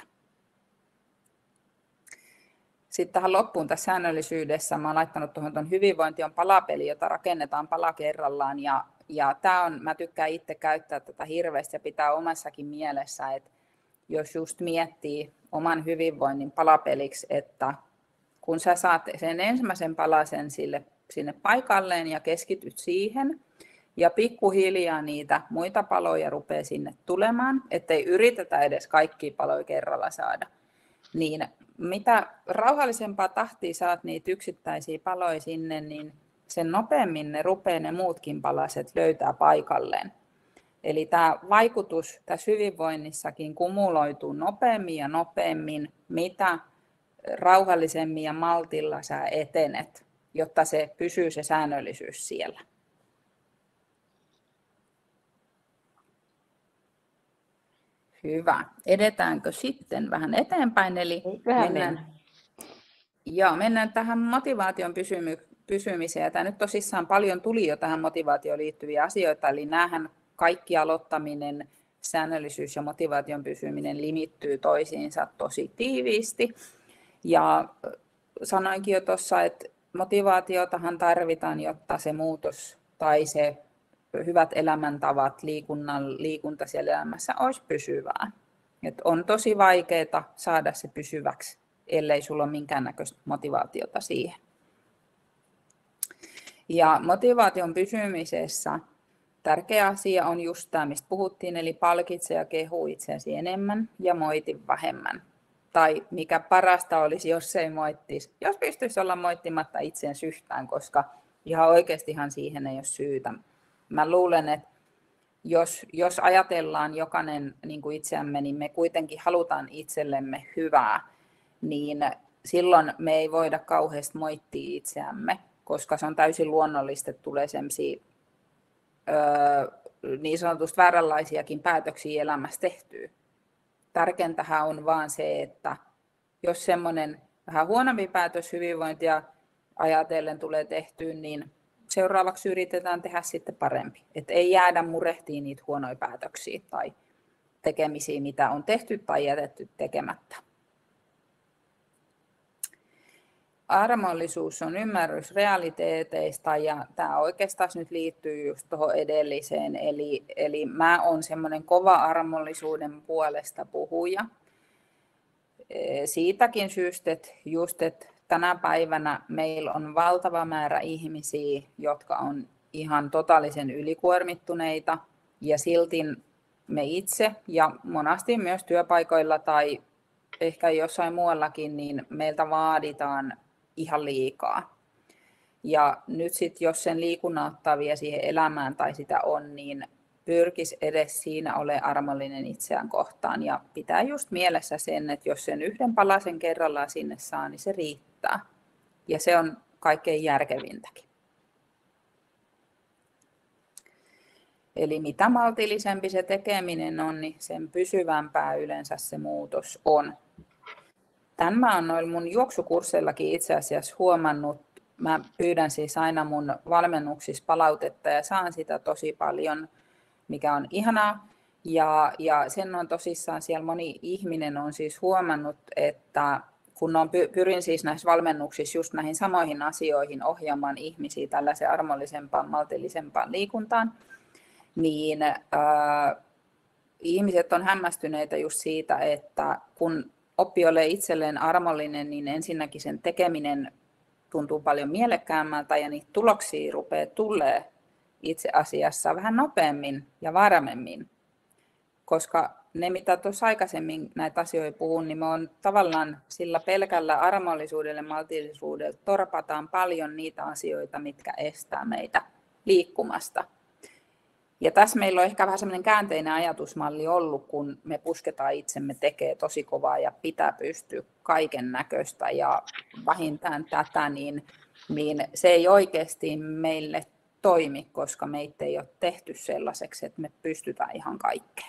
Sitten tähän loppuun tässä säännöllisyydessä mä oon laittanut tuohon hyvinvointi on palapeli, jota rakennetaan pala kerrallaan. Ja mä tykkään itse käyttää tätä hirveästi ja pitää omassakin mielessä, että jos just miettii oman hyvinvoinnin palapeliksi, että kun sä saat sen ensimmäisen palasen sinne paikalleen ja keskityt siihen, ja pikkuhiljaa niitä muita paloja rupeaa sinne tulemaan, ettei yritetä edes kaikkia paloja kerralla saada, niin mitä rauhallisempaa tahtia saat niitä yksittäisiä paloja sinne, niin sen nopeammin ne muutkin palaset löytää paikalleen. Eli tämä vaikutus tässä hyvinvoinnissakin kumuloituu nopeammin ja nopeammin, mitä rauhallisemmin ja maltilla sä etenet, jotta se pysyy se säännöllisyys siellä. Hyvä. Edetäänkö sitten vähän eteenpäin? Eli mennään tähän motivaation pysymiseen. Tämä nyt tosissaan paljon tuli jo tähän motivaatioon liittyviä asioita, eli näähän kaikki aloittaminen, säännöllisyys ja motivaation pysyminen limittyy toisiinsa tosi tiiviisti. Ja sanoinkin jo tuossa, että motivaatiotahan tarvitaan, jotta se muutos tai se hyvät elämäntavat, liikunta siellä elämässä olisi pysyvää. Et on tosi vaikeaa saada se pysyväksi, ellei sulla ole minkäännäköistä motivaatiota siihen. Ja motivaation pysymisessä tärkeä asia on just tämä, mistä puhuttiin, eli palkitse ja kehu itseäsi enemmän ja moiti vähemmän. Tai mikä parasta olisi, jos ei moittisi, jos pystyisi olla moittimatta itseään yhtään, koska ihan oikeastihan siihen ei ole syytä. Mä luulen, että jos ajatellaan jokainen niin kuin itseämme, niin me kuitenkin halutaan itsellemme hyvää, niin silloin me ei voida kauheasti moittia itseämme, koska se on täysin luonnollista, että tulee sellaisia niin sanotusti vääränlaisiakin päätöksiä elämässä tehtyä. Tärkeintähän on vaan se, että jos semmoinen vähän huonompi päätös hyvinvointia ajatellen tulee tehtyä, niin seuraavaksi yritetään tehdä sitten parempi. Et ei jäädä murehtiin niitä huonoja päätöksiä tai tekemisiä, mitä on tehty tai jätetty tekemättä. Armollisuus on ymmärrys realiteeteista ja tämä oikeastaan nyt liittyy just tuohon edelliseen. Eli mä oon semmoinen kova armollisuuden puolesta puhuja. Siitäkin syystä, että tänä päivänä meillä on valtava määrä ihmisiä, jotka on ihan totaalisen ylikuormittuneita ja silti me itse ja monasti myös työpaikoilla tai ehkä jossain muuallakin, niin meiltä vaaditaan ihan liikaa. Ja nyt sitten, jos sen liikunnan ottaa vielä siihen elämään tai sitä on, niin pyrkisi edes siinä ole armollinen itseään kohtaan. Ja pitää just mielessä sen, että jos sen yhden palasen kerrallaan sinne saa, niin se riittää. Ja se on kaikkein järkevintäkin. Eli mitä maltillisempi se tekeminen on, niin sen pysyvämpää yleensä se muutos on. Tämän mä oon noilla mun juoksukursseillakin itse asiassa huomannut. Mä pyydän siis aina mun valmennuksissa palautetta ja saan sitä tosi paljon, mikä on ihanaa. Ja sen on tosissaan siellä moni ihminen on siis huomannut, että kun pyrin siis näissä valmennuksissa just näihin samoihin asioihin ohjaamaan ihmisiä tällaiseen armollisempaan, maltillisempaan liikuntaan, niin ihmiset on hämmästyneitä just siitä, että kun oppii olemaan itselleen armollinen, niin ensinnäkin sen tekeminen tuntuu paljon mielekkäämmältä ja niitä tuloksia rupeaa tulee itse asiassa vähän nopeammin ja varmemmin. Koska ne, mitä tuossa aikaisemmin näitä asioita puhun, niin me on tavallaan sillä pelkällä armollisuudella ja maltillisuudella torpataan paljon niitä asioita, mitkä estää meitä liikkumasta. Ja tässä meillä on ehkä vähän semmoinen käänteinen ajatusmalli ollut, kun me pusketaan itsemme tekee tosi kovaa ja pitää pystyä kaiken näköistä ja vähintään tätä, niin se ei oikeasti meille toimi, koska meitä ei ole tehty sellaiseksi, että me pystytään ihan kaikkeen.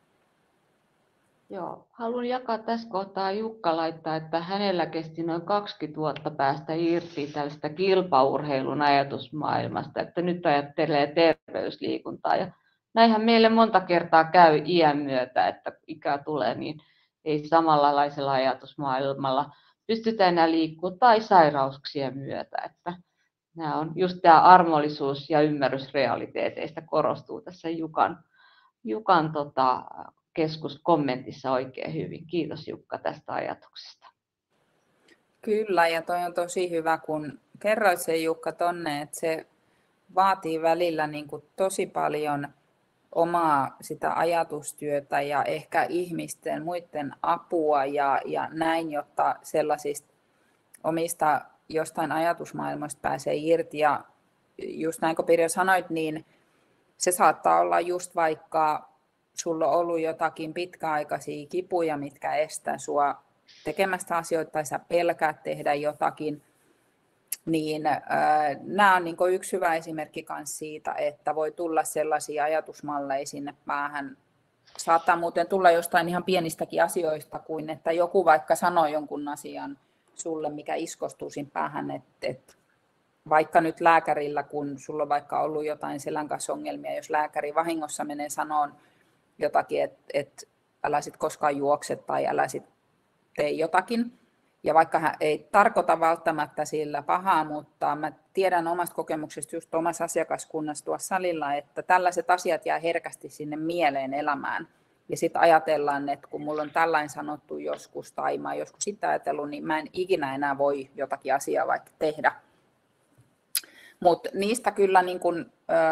Joo, haluan jakaa tässä kohtaa Jukka laittaa, että hänellä kesti noin 20 vuotta päästä irti tällaista kilpaurheilun ajatusmaailmasta, että nyt ajattelee terveysliikuntaa. Ja näinhän meille monta kertaa käy iän myötä, että ikä tulee, niin ei samanlaisella ajatusmaailmalla pystytä enää liikkumaan tai sairauksien myötä. Että nämä on just tämä armollisuus ja ymmärrys realiteeteista korostuu tässä Jukan keskuskommentissa oikein hyvin. Kiitos Jukka tästä ajatuksesta. Kyllä, ja toi on tosi hyvä, kun kerroit sen Jukka tonne, että se vaatii välillä niin kuin tosi paljon omaa sitä ajatustyötä ja ehkä ihmisten, muiden apua ja näin, jotta sellaisista omista jostain ajatusmaailmasta pääsee irti. Ja just näin kuin Pirjo sanoit, niin se saattaa olla just vaikka sulla on ollut jotakin pitkäaikaisia kipuja, mitkä estää sua tekemästä asioita tai sä pelkäät tehdä jotakin, niin nämä on niin kuin yksi hyvä esimerkki myös siitä, että voi tulla sellaisia ajatusmalleja sinne päähän. Saattaa muuten tulla jostain ihan pienistäkin asioista, kuin että joku vaikka sanoo jonkun asian sulle, mikä iskostuu siinä päähän, että vaikka nyt lääkärillä, kun sulla on vaikka ollut jotain selän kanssa ongelmia, jos lääkäri vahingossa menee sanoon jotakin, että älä sit koskaan juokse tai älä sit tee jotakin. Ja vaikka hän ei tarkoita välttämättä sillä pahaa, mutta mä tiedän omasta kokemuksesta just omassa asiakaskunnassa tuossa salilla, että tällaiset asiat jää herkästi sinne mieleen elämään. Ja sitten ajatellaan, että kun mulla on tällainen sanottu joskus tai mä oon joskus sitä ajatellut, niin mä en ikinä enää voi jotakin asiaa vaikka tehdä. Mutta niistä kyllä niin kun,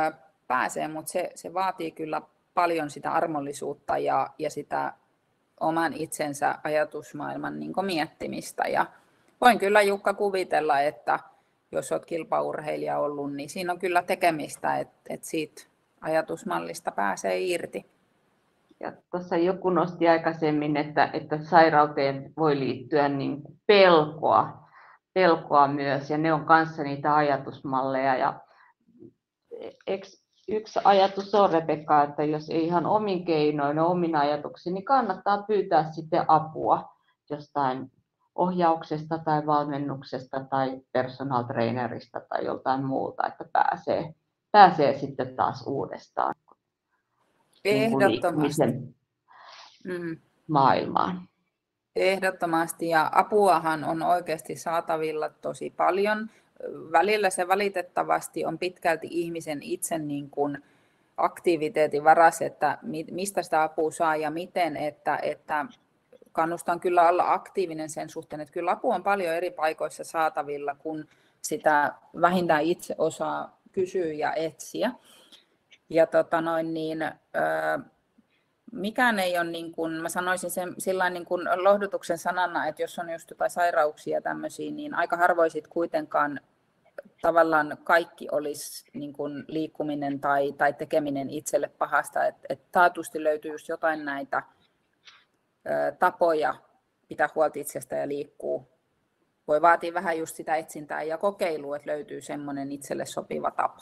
pääsee, mutta se vaatii kyllä paljon sitä armollisuutta ja sitä oman itsensä ajatusmaailman niin kuin miettimistä. Ja voin kyllä, Jukka, kuvitella, että jos olet kilpaurheilija ollut, niin siinä on kyllä tekemistä, että siitä ajatusmallista pääsee irti. Ja tuossa joku nosti aikaisemmin, että sairauteen voi liittyä niin kuin pelkoa myös, ja ne on kanssa niitä ajatusmalleja. Ja yksi ajatus on, Rebekka, että jos ei ihan omin keinoin, omin ajatuksiin, niin kannattaa pyytää sitten apua jostain ohjauksesta tai valmennuksesta tai personal trainerista tai joltain muuta, että pääsee sitten taas uudestaan liikkumisen maailmaan. Ehdottomasti, ja apuahan on oikeasti saatavilla tosi paljon. Välillä se valitettavasti on pitkälti ihmisen itse niin kuin aktiviteetin varassa, että mistä sitä apua saa ja miten, että kannustan kyllä olla aktiivinen sen suhteen, että kyllä apu on paljon eri paikoissa saatavilla, kun sitä vähintään itse osaa kysyä ja etsiä. Ja mikään ei ole, niin kuin, mä sanoisin sen sillain niin kuin lohdutuksen sanana, että jos on just jotain sairauksia tämmöisiä, niin aika harvoin sit kuitenkaan tavallaan kaikki olisi niin kuin liikkuminen tai tekeminen itselle pahasta. Että taatusti löytyy just jotain näitä tapoja pitää huolta itsestä ja liikkuu. Voi vaatia vähän just sitä etsintää ja kokeilua, että löytyy semmoinen itselle sopiva tapa.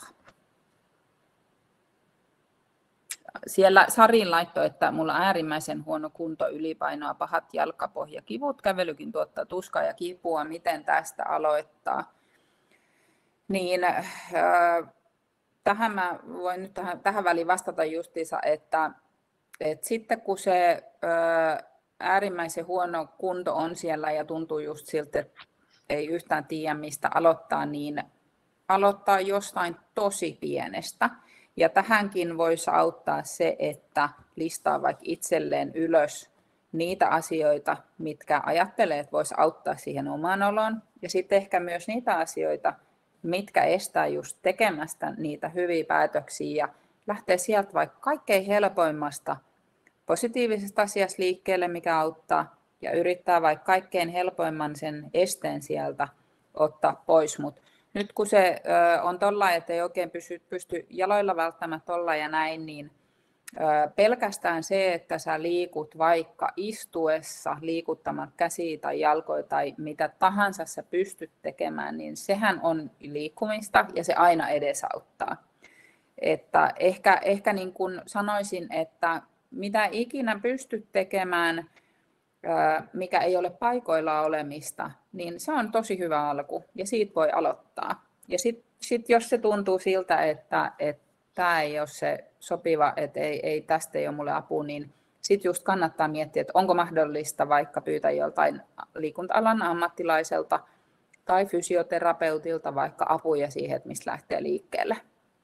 Siellä Sarin laittoi, että mulla on äärimmäisen huono kunto, ylipainoa, pahat jalkapohjakivut, kävelykin tuottaa tuskaa ja kipua, miten tästä aloittaa. Niin, tähän mä voin nyt tähän väliin vastata justiinsa, että sitten kun se äärimmäisen huono kunto on siellä ja tuntuu just siltä, että ei yhtään tiedä mistä aloittaa, niin aloittaa jostain tosi pienestä. Ja tähänkin voisi auttaa se, että listaa vaikka itselleen ylös niitä asioita, mitkä ajattelee, että voisi auttaa siihen omaan oloon. Ja sitten ehkä myös niitä asioita, mitkä estää just tekemästä niitä hyviä päätöksiä ja lähtee sieltä vaikka kaikkein helpoimmasta positiivisesta asiasta liikkeelle, mikä auttaa, ja yrittää vaikka kaikkein helpoimman sen esteen sieltä ottaa pois. Mut nyt kun se on tolla, että ei oikein pysty jaloilla välttämättä olla ja näin, niin pelkästään se, että sä liikut vaikka istuessa, liikuttamat käsiä tai jalkoja tai mitä tahansa sä pystyt tekemään, niin sehän on liikkumista ja se aina edesauttaa. Että ehkä niin kuin sanoisin, että mitä ikinä pystyt tekemään, mikä ei ole paikoillaan olemista, niin se on tosi hyvä alku ja siitä voi aloittaa. Ja sit jos se tuntuu siltä, että tämä ei ole se sopiva, että tästä ei ole mulle apua, niin sitten just kannattaa miettiä, että onko mahdollista vaikka pyytää joltain liikunta-alan ammattilaiselta tai fysioterapeutilta vaikka apuja siihen, että mistä lähtee liikkeelle.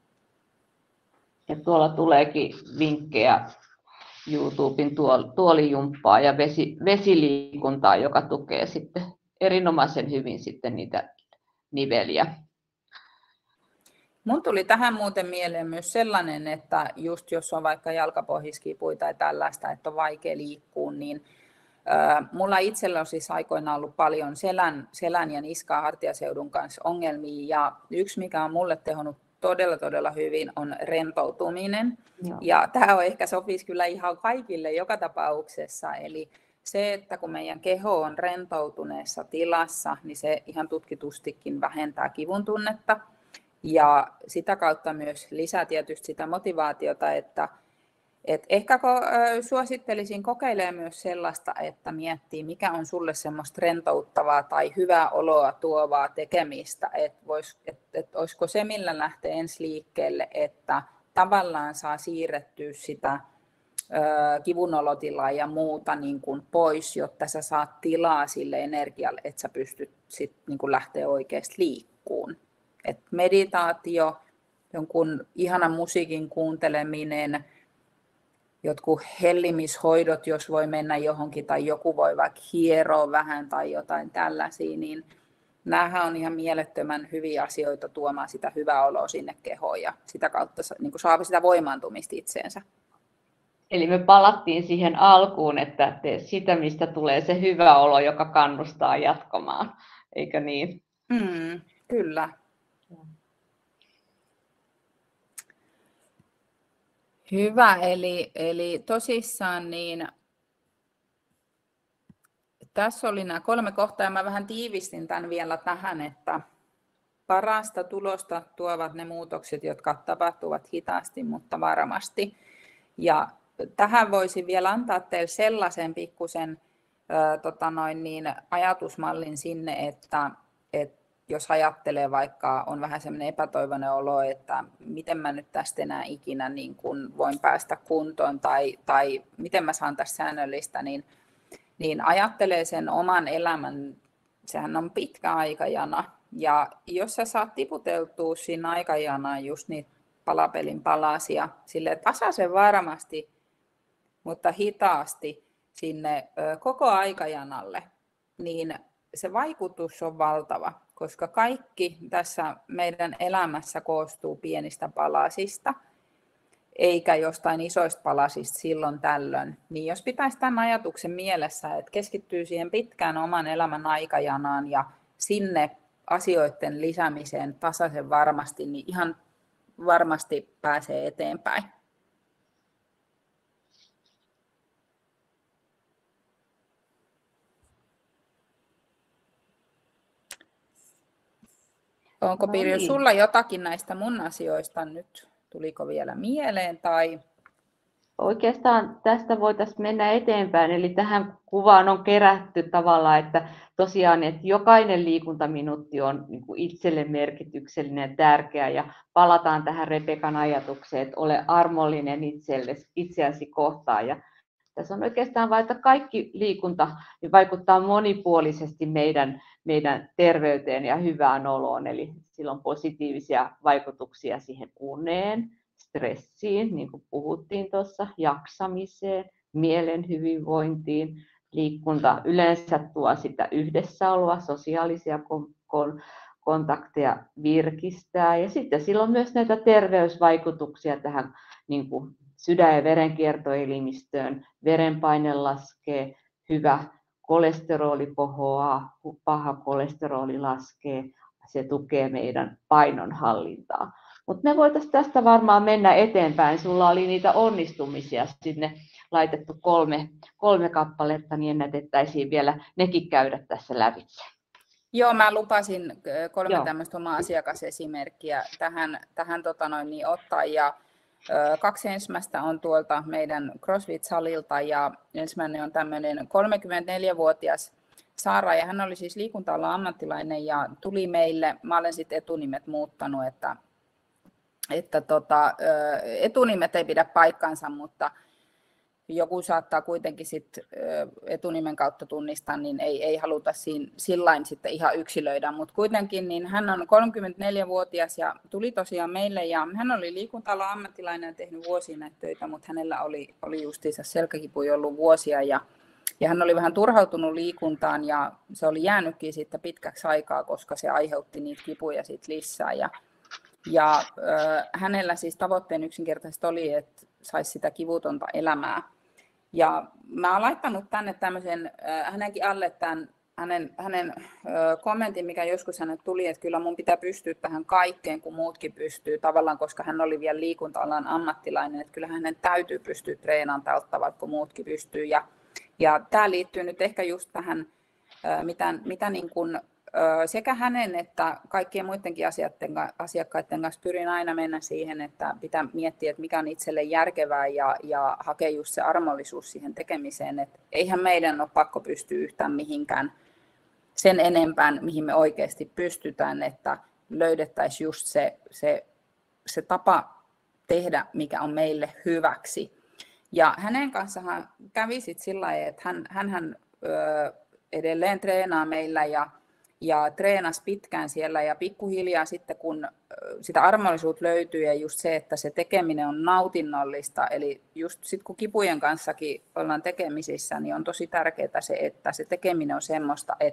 Ja tuolla tuleekin vinkkejä YouTuben tuolijumppaa ja vesiliikuntaa, joka tukee sitten erinomaisen hyvin sitten niitä niveliä. Mun tuli tähän muuten mieleen myös sellainen, että just jos on vaikka jalkapohjiskipuja tai tällaista, että on vaikea liikkua, niin mulla itsellä on siis aikoinaan ollut paljon selän ja niskan hartiaseudun kanssa ongelmia, ja yksi mikä on mulle tehonut todella hyvin on rentoutuminen. Joo. Ja tämä on ehkä sopisi kyllä ihan kaikille joka tapauksessa, eli se, että kun meidän keho on rentoutuneessa tilassa, niin se ihan tutkitustikin vähentää kivun tunnetta. Ja sitä kautta myös lisää tietysti sitä motivaatiota, että ehkä suosittelisin kokeilemaan myös sellaista, että miettii, mikä on sulle semmoista rentouttavaa tai hyvää oloa tuovaa tekemistä, että olisiko se, millä lähtee ensi liikkeelle, että tavallaan saa siirrettyä sitä kivunolotilaa ja muuta niin kuin pois, jotta sä saat tilaa sille energialle, että sä pystyt sit niin kuin lähteä oikeasti liikkuun. Et meditaatio, jonkun ihanan musiikin kuunteleminen, jotkut hellimishoidot, jos voi mennä johonkin, tai joku voi vaikka hieroa vähän tai jotain tällaisia, niin Nämähän on ihan mielettömän hyviä asioita tuomaan sitä hyvää oloa sinne kehoon ja sitä kautta niin kuin saa sitä voimaantumista itseensä. Eli me palattiin siihen alkuun, että sitä, mistä tulee se hyvä olo, joka kannustaa jatkamaan, eikö niin? Kyllä. Hyvä, eli tosissaan niin tässä oli nämä 3 kohtaa ja mä vähän tiivistin tämän vielä tähän, että parasta tulosta tuovat ne muutokset, jotka tapahtuvat hitaasti, mutta varmasti. Ja tähän voisin vielä antaa teille sellaisen pikkusen ajatusmallin sinne, että jos ajattelee vaikka on vähän sellainen epätoivoinen olo, että miten mä nyt tästä enää ikinä niin kun voin päästä kuntoon tai miten mä saan tästä säännöllistä, niin ajattelee sen oman elämän, sehän on pitkä aikajana. Ja jos sä saat tiputeltua siinä aikajanaan just niitä palapelin palasia sille tasaisen varmasti, mutta hitaasti sinne koko aikajanalle, niin se vaikutus on valtava, koska kaikki tässä meidän elämässä koostuu pienistä palasista, eikä jostain isoista palasista silloin tällöin. Niin jos pitäisi tämän ajatuksen mielessä, että keskittyy siihen pitkään oman elämän aikajanaan ja sinne asioiden lisäämiseen tasaisen varmasti, niin ihan varmasti pääsee eteenpäin. Onko Pirjo sulla jotakin näistä mun asioista nyt? Tuliko vielä mieleen? Tai... Oikeastaan tästä voitaisiin mennä eteenpäin, eli tähän kuvaan on kerätty tavallaan, että tosiaan että jokainen liikuntaminuutti on niin kuin itselle merkityksellinen ja tärkeä, ja palataan tähän Rebekan ajatukseen, että ole armollinen itseäsi kohtaan. Ja tässä on oikeastaan vain, että kaikki liikunta vaikuttaa monipuolisesti meidän terveyteen ja hyvään oloon, eli sillä on positiivisia vaikutuksia siihen uneen, stressiin, niin kuin puhuttiin tuossa, jaksamiseen, mielen hyvinvointiin. Liikunta yleensä tuo sitä yhdessäoloa, sosiaalisia kontakteja virkistää, ja sitten sillä on myös näitä terveysvaikutuksia tähän niin kuin sydän- ja verenkiertoelimistöön, verenpaine laskee, hyvä kolesteroli kohoaa, paha kolesteroli laskee, se tukee meidän painonhallintaa. Mutta me voitaisiin tästä varmaan mennä eteenpäin. Sulla oli niitä onnistumisia sinne laitettu kolme kappaletta, niin ennätettäisiin vielä nekin käydä tässä lävitse. Joo, mä lupasin 3 tämmöistä omaa asiakasesimerkkiä tähän ottaa. Ja 2 ensimmäistä on tuolta meidän CrossFit-salilta ja ensimmäinen on tämmöinen 34-vuotias Saara, ja hän oli siis liikunta-alan ammattilainen ja tuli meille, mä olen sitten etunimet muuttanut, että etunimet ei pidä paikkansa, mutta joku saattaa kuitenkin sit etunimen kautta tunnistaa, niin ei haluta sillain sitten ihan yksilöidä, mutta kuitenkin niin hän on 34-vuotias ja tuli tosiaan meille, ja hän oli liikunta-alan ammattilainen ja tehnyt vuosia näitä töitä, mutta hänellä oli justiinsa selkäkipuja ollut vuosia, ja hän oli vähän turhautunut liikuntaan, ja se oli jäänytkin sitten pitkäksi aikaa, koska se aiheutti niitä kipuja sitten lisää, ja hänellä siis tavoitteen yksinkertaisesti oli, että saisi sitä kivutonta elämää. Ja mä oon laittanut tänne tämmöisen hänenkin alle tämän hänen kommentin, mikä joskus hänelle tuli, että kyllä mun pitää pystyä tähän kaikkeen, kun muutkin pystyy tavallaan, koska hän oli vielä liikunta-alan ammattilainen, että kyllä hänen täytyy pystyä treenaamaan tältä tavalla, kun muutkin pystyy. Ja tämä liittyy nyt ehkä just tähän, mitä niin kuin sekä hänen että kaikkien muidenkin asiakkaiden kanssa pyrin aina mennä siihen, että pitää miettiä, että mikä on itselle järkevää ja hakea just se armollisuus siihen tekemiseen. Että eihän meidän ole pakko pystyä yhtään mihinkään sen enempään, mihin me oikeasti pystytään, että löydettäisiin just se tapa tehdä, mikä on meille hyväksi. Ja hänen kanssaan kävi sitten sillä lailla, että hän edelleen treenaa meillä ja treenasi pitkään siellä, ja pikkuhiljaa sitten kun sitä armollisuutta löytyy ja just se, että se tekeminen on nautinnollista, eli just sitten kun kipujen kanssakin ollaan tekemisissä, niin on tosi tärkeää se, että se tekeminen on semmoista, että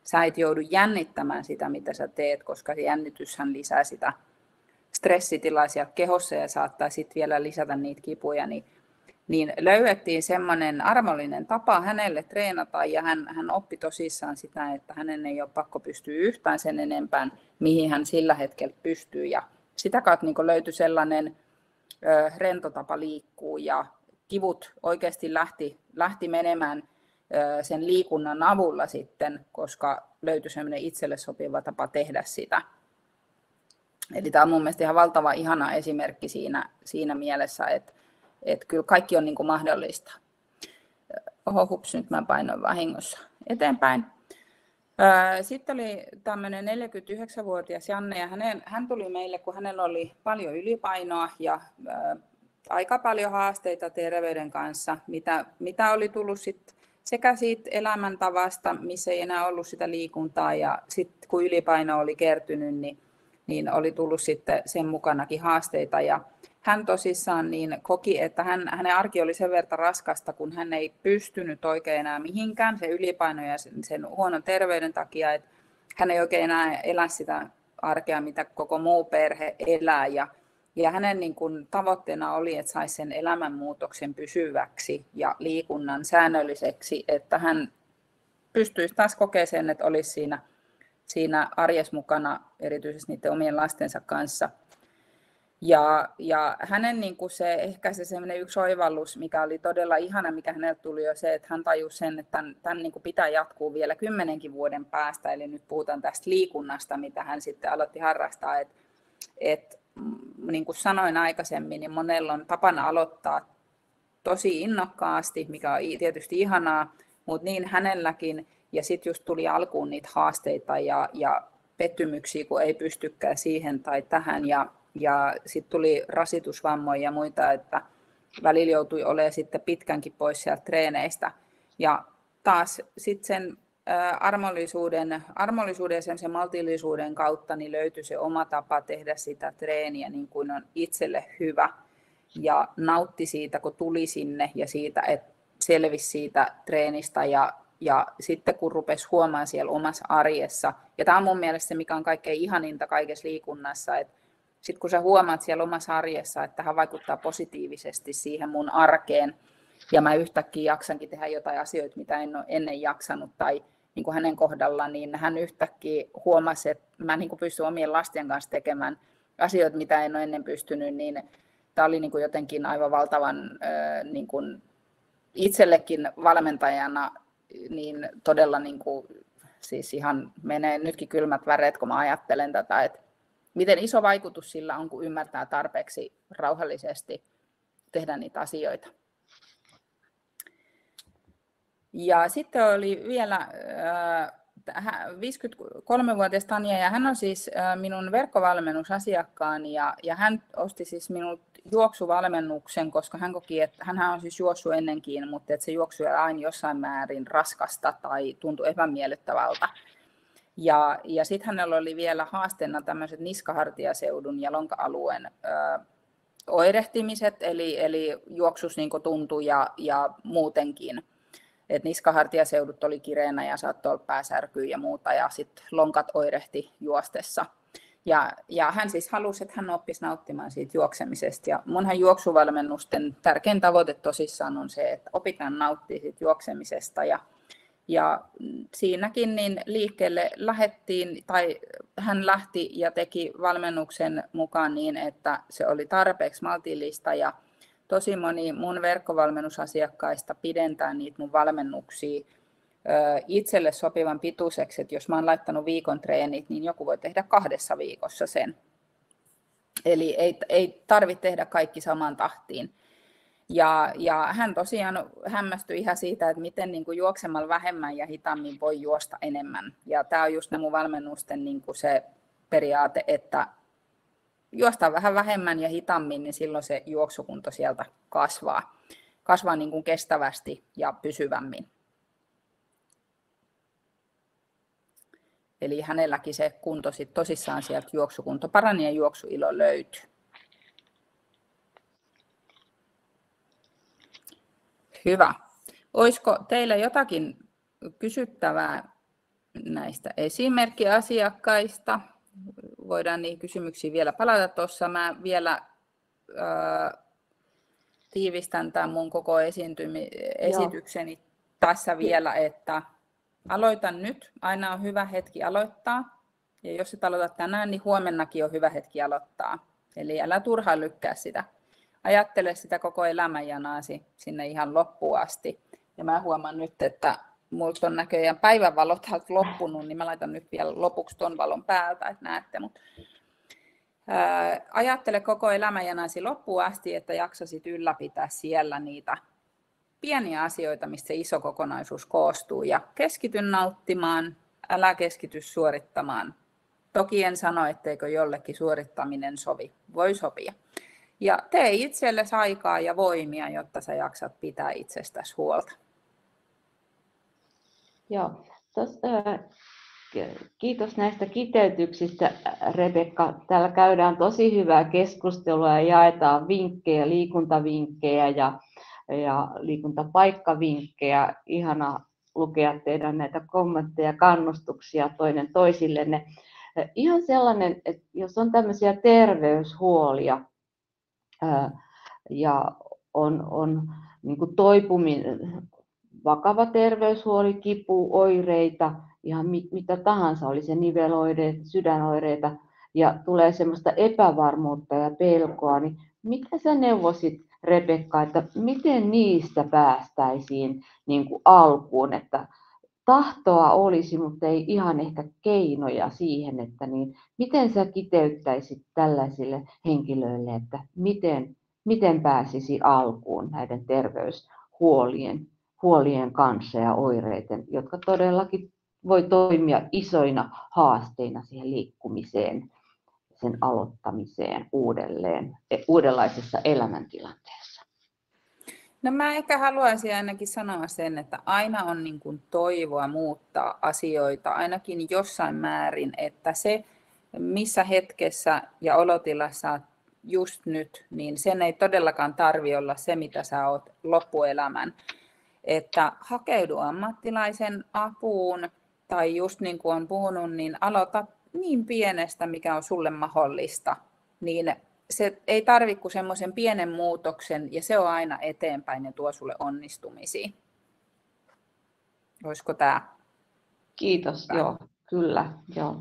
sä et joudu jännittämään sitä, mitä sä teet, koska jännityshän lisää sitä stressitilaa siellä kehossa ja saattaa sitten vielä lisätä niitä kipuja, niin löydettiin semmoinen armollinen tapa hänelle treenata ja hän oppi tosissaan sitä, että hänen ei ole pakko pystyä yhtään sen enempään, mihin hän sillä hetkellä pystyy. Ja sitä kautta niin löytyi sellainen rento tapa liikkua ja kivut oikeasti lähti menemään sen liikunnan avulla sitten, koska löytyi semmoinen itselle sopiva tapa tehdä sitä. Eli tämä on mun mielestä ihan valtava ihana esimerkki siinä mielessä, että kyllä kaikki on niin kuin mahdollista. Oho, hups, nyt mä painoin vahingossa eteenpäin. Sitten oli tämmöinen 49-vuotias Janne, ja hän tuli meille, kun hänellä oli paljon ylipainoa ja aika paljon haasteita terveyden kanssa, mitä oli tullut sekä siitä elämäntavasta, missä ei enää ollut sitä liikuntaa, ja sitten kun ylipaino oli kertynyt, niin oli tullut sitten sen mukanakin haasteita. Ja hän tosissaan niin koki, että hänen arki oli sen verran raskasta, kun hän ei pystynyt oikein enää mihinkään, se ylipaino ja sen huonon terveyden takia, että hän ei oikein enää elä sitä arkea, mitä koko muu perhe elää. Ja hänen niin kuin tavoitteena oli, että saisi sen elämänmuutoksen pysyväksi ja liikunnan säännölliseksi, että hän pystyisi taas kokemaan sen, että olisi siinä arjessa mukana, erityisesti niiden omien lastensa kanssa. Ja hänen niin kuin ehkä se yksi oivallus, mikä oli todella ihana, mikä hänelle tuli jo se, että hän tajusi sen, että tämän niin kuin pitää jatkuu vielä 10 vuoden päästä. Eli nyt puhutaan tästä liikunnasta, mitä hän sitten aloitti harrastaa. Et, niin kuin sanoin aikaisemmin, niin monella on tapana aloittaa tosi innokkaasti, mikä on tietysti ihanaa, mutta niin hänelläkin. Ja sitten just tuli alkuun niitä haasteita ja pettymyksiä, kun ei pystykään siihen tai tähän. Ja sitten tuli rasitusvammoja ja muita, että välillä joutui olemaan sitten pitkänkin pois sieltä treeneistä. Ja taas sitten sen armollisuuden ja sen maltillisuuden kautta niin löytyi se oma tapa tehdä sitä treeniä niin kuin on itselle hyvä. Ja nautti siitä, kun tuli sinne ja siitä, että selvisi siitä treenistä ja sitten kun rupesi huomaamaan siellä omassa arjessa, ja tämä on mun mielestä se, mikä on kaikkein ihaninta kaikessa liikunnassa, että sitten kun sä huomaat siellä omassa arjessa, että tähän vaikuttaa positiivisesti siihen mun arkeen, ja mä yhtäkkiä jaksankin tehdä jotain asioita, mitä en ole ennen jaksanut, tai niin kuin hänen kohdallaan, niin hän yhtäkkiä huomasi, että mä niin kuin pystyn omien lasten kanssa tekemään asioita, mitä en ole ennen pystynyt, niin tämä oli niin kuin jotenkin aivan valtavan niin kuin itsellekin valmentajana, niin todella niin kuin, siis ihan menee nytkin kylmät väreet, kun mä ajattelen tätä, että miten iso vaikutus sillä on, kun ymmärtää tarpeeksi rauhallisesti tehdä niitä asioita. Ja sitten oli vielä 53-vuotias Tanja, ja hän on siis minun verkkovalmennusasiakkaani, ja hän osti siis minut juoksuvalmennuksen, koska hän koki, että hän on siis juossut ennenkin, mutta että se juoksu oli aina jossain määrin raskasta tai tuntui epämiellyttävältä. Ja sitten hänellä oli vielä haasteena tämmöiset niskahartiaseudun ja lonka-alueen oirehtimiset, eli juoksus niin kuin tuntui ja muutenkin. Et niskahartiaseudut oli kireänä ja saattoi olla pääsärkyä ja muuta, ja sitten lonkat oirehti juostessa. Ja hän siis halusi, että hän oppisi nauttimaan siitä juoksemisesta. Ja munhan juoksuvalmennusten tärkein tavoite tosissaan on se, että opitaan nauttia siitä juoksemisesta. Ja siinäkin niin liikkeelle lähdettiin, tai hän lähti ja teki valmennuksen mukaan niin, että se oli tarpeeksi maltillista, ja tosi moni mun verkkovalmennusasiakkaista pidentää niitä mun valmennuksia itselle sopivan pituiseksi, että jos mä oon laittanut viikon treenit, niin joku voi tehdä 2 viikossa sen. Eli ei tarvitse tehdä kaikki saman tahtiin. Ja hän tosiaan hämmästyi ihan siitä, että miten niin kuin juoksemalla vähemmän ja hitaammin voi juosta enemmän. Ja tämä on just mun valmennusten niin kuin se periaate, että juostaan vähän vähemmän ja hitaammin, niin silloin se juoksukunto sieltä kasvaa niin kuin kestävästi ja pysyvämmin. Eli hänelläkin se kunto sit tosissaan sieltä juoksukunto parani ja juoksuilo löytyy. Hyvä. Olisiko teillä jotakin kysyttävää näistä esimerkkiasiakkaista. Voidaan niihin kysymyksiin vielä palata tuossa. Mä vielä tiivistän tämän mun koko esitykseni tässä vielä, että aloitan nyt. Aina on hyvä hetki aloittaa. Ja jos et aloita tänään, niin huomennakin on hyvä hetki aloittaa. Eli älä turhaan lykkää sitä. Ajattele sitä koko elämänjanaasi sinne ihan loppuun asti. Ja mä huomaan nyt, että multa on näköjään päivänvalot loppunut, niin mä laitan nyt vielä lopuksi ton valon päältä, että näette. Ajattele koko elämänjanasi loppuun asti, että jaksasit ylläpitää siellä niitä pieniä asioita, mistä se iso kokonaisuus koostuu. Ja keskity nauttimaan, älä keskity suorittamaan. Toki en sano, etteikö jollekin suorittaminen sovi. Voi sopia. Ja tee itsellesi aikaa ja voimia, jotta sä jaksat pitää itsestäsi huolta. Joo. Kiitos näistä kiteytyksistä, Rebekka. Täällä käydään tosi hyvää keskustelua ja jaetaan vinkkejä, liikuntavinkkejä ja liikuntapaikkavinkkejä. Ihana lukea teidän näitä kommentteja ja kannustuksia toinen toisillenne. Ihan sellainen, että jos on tämmöisiä terveyshuolia ja on niin kuin vakava terveyshuoli, kipu, oireita, ihan mitä tahansa, oli se niveloireet, sydänoireita, ja tulee semmoista epävarmuutta ja pelkoa, niin mitä sä neuvosit, Rebekka, että miten niistä päästäisiin niin kuin alkuun, että tahtoa olisi, mutta ei ihan ehkä keinoja siihen, että miten sä kiteyttäisit tällaisille henkilöille, että miten pääsisi alkuun näiden terveyshuolien kanssa ja oireiden, jotka todellakin voi toimia isoina haasteina siihen liikkumiseen, sen aloittamiseen uudenlaisessa elämäntilanteessa. No mä ehkä haluaisin ainakin sanoa sen, että aina on niin kuin toivoa muuttaa asioita, ainakin jossain määrin, että se missä hetkessä ja olotilassa olet just nyt, niin sen ei todellakaan tarvitse olla se, mitä sä oot loppuelämän. Että hakeudu ammattilaisen apuun tai just niin kuin olen puhunut, niin aloita niin pienestä, mikä on sulle mahdollista, niin se ei tarvitse kuin semmoisen pienen muutoksen ja se on aina eteenpäin ja tuo sulle onnistumisia. Olisiko tämä? Kiitos, joo, kyllä, joo.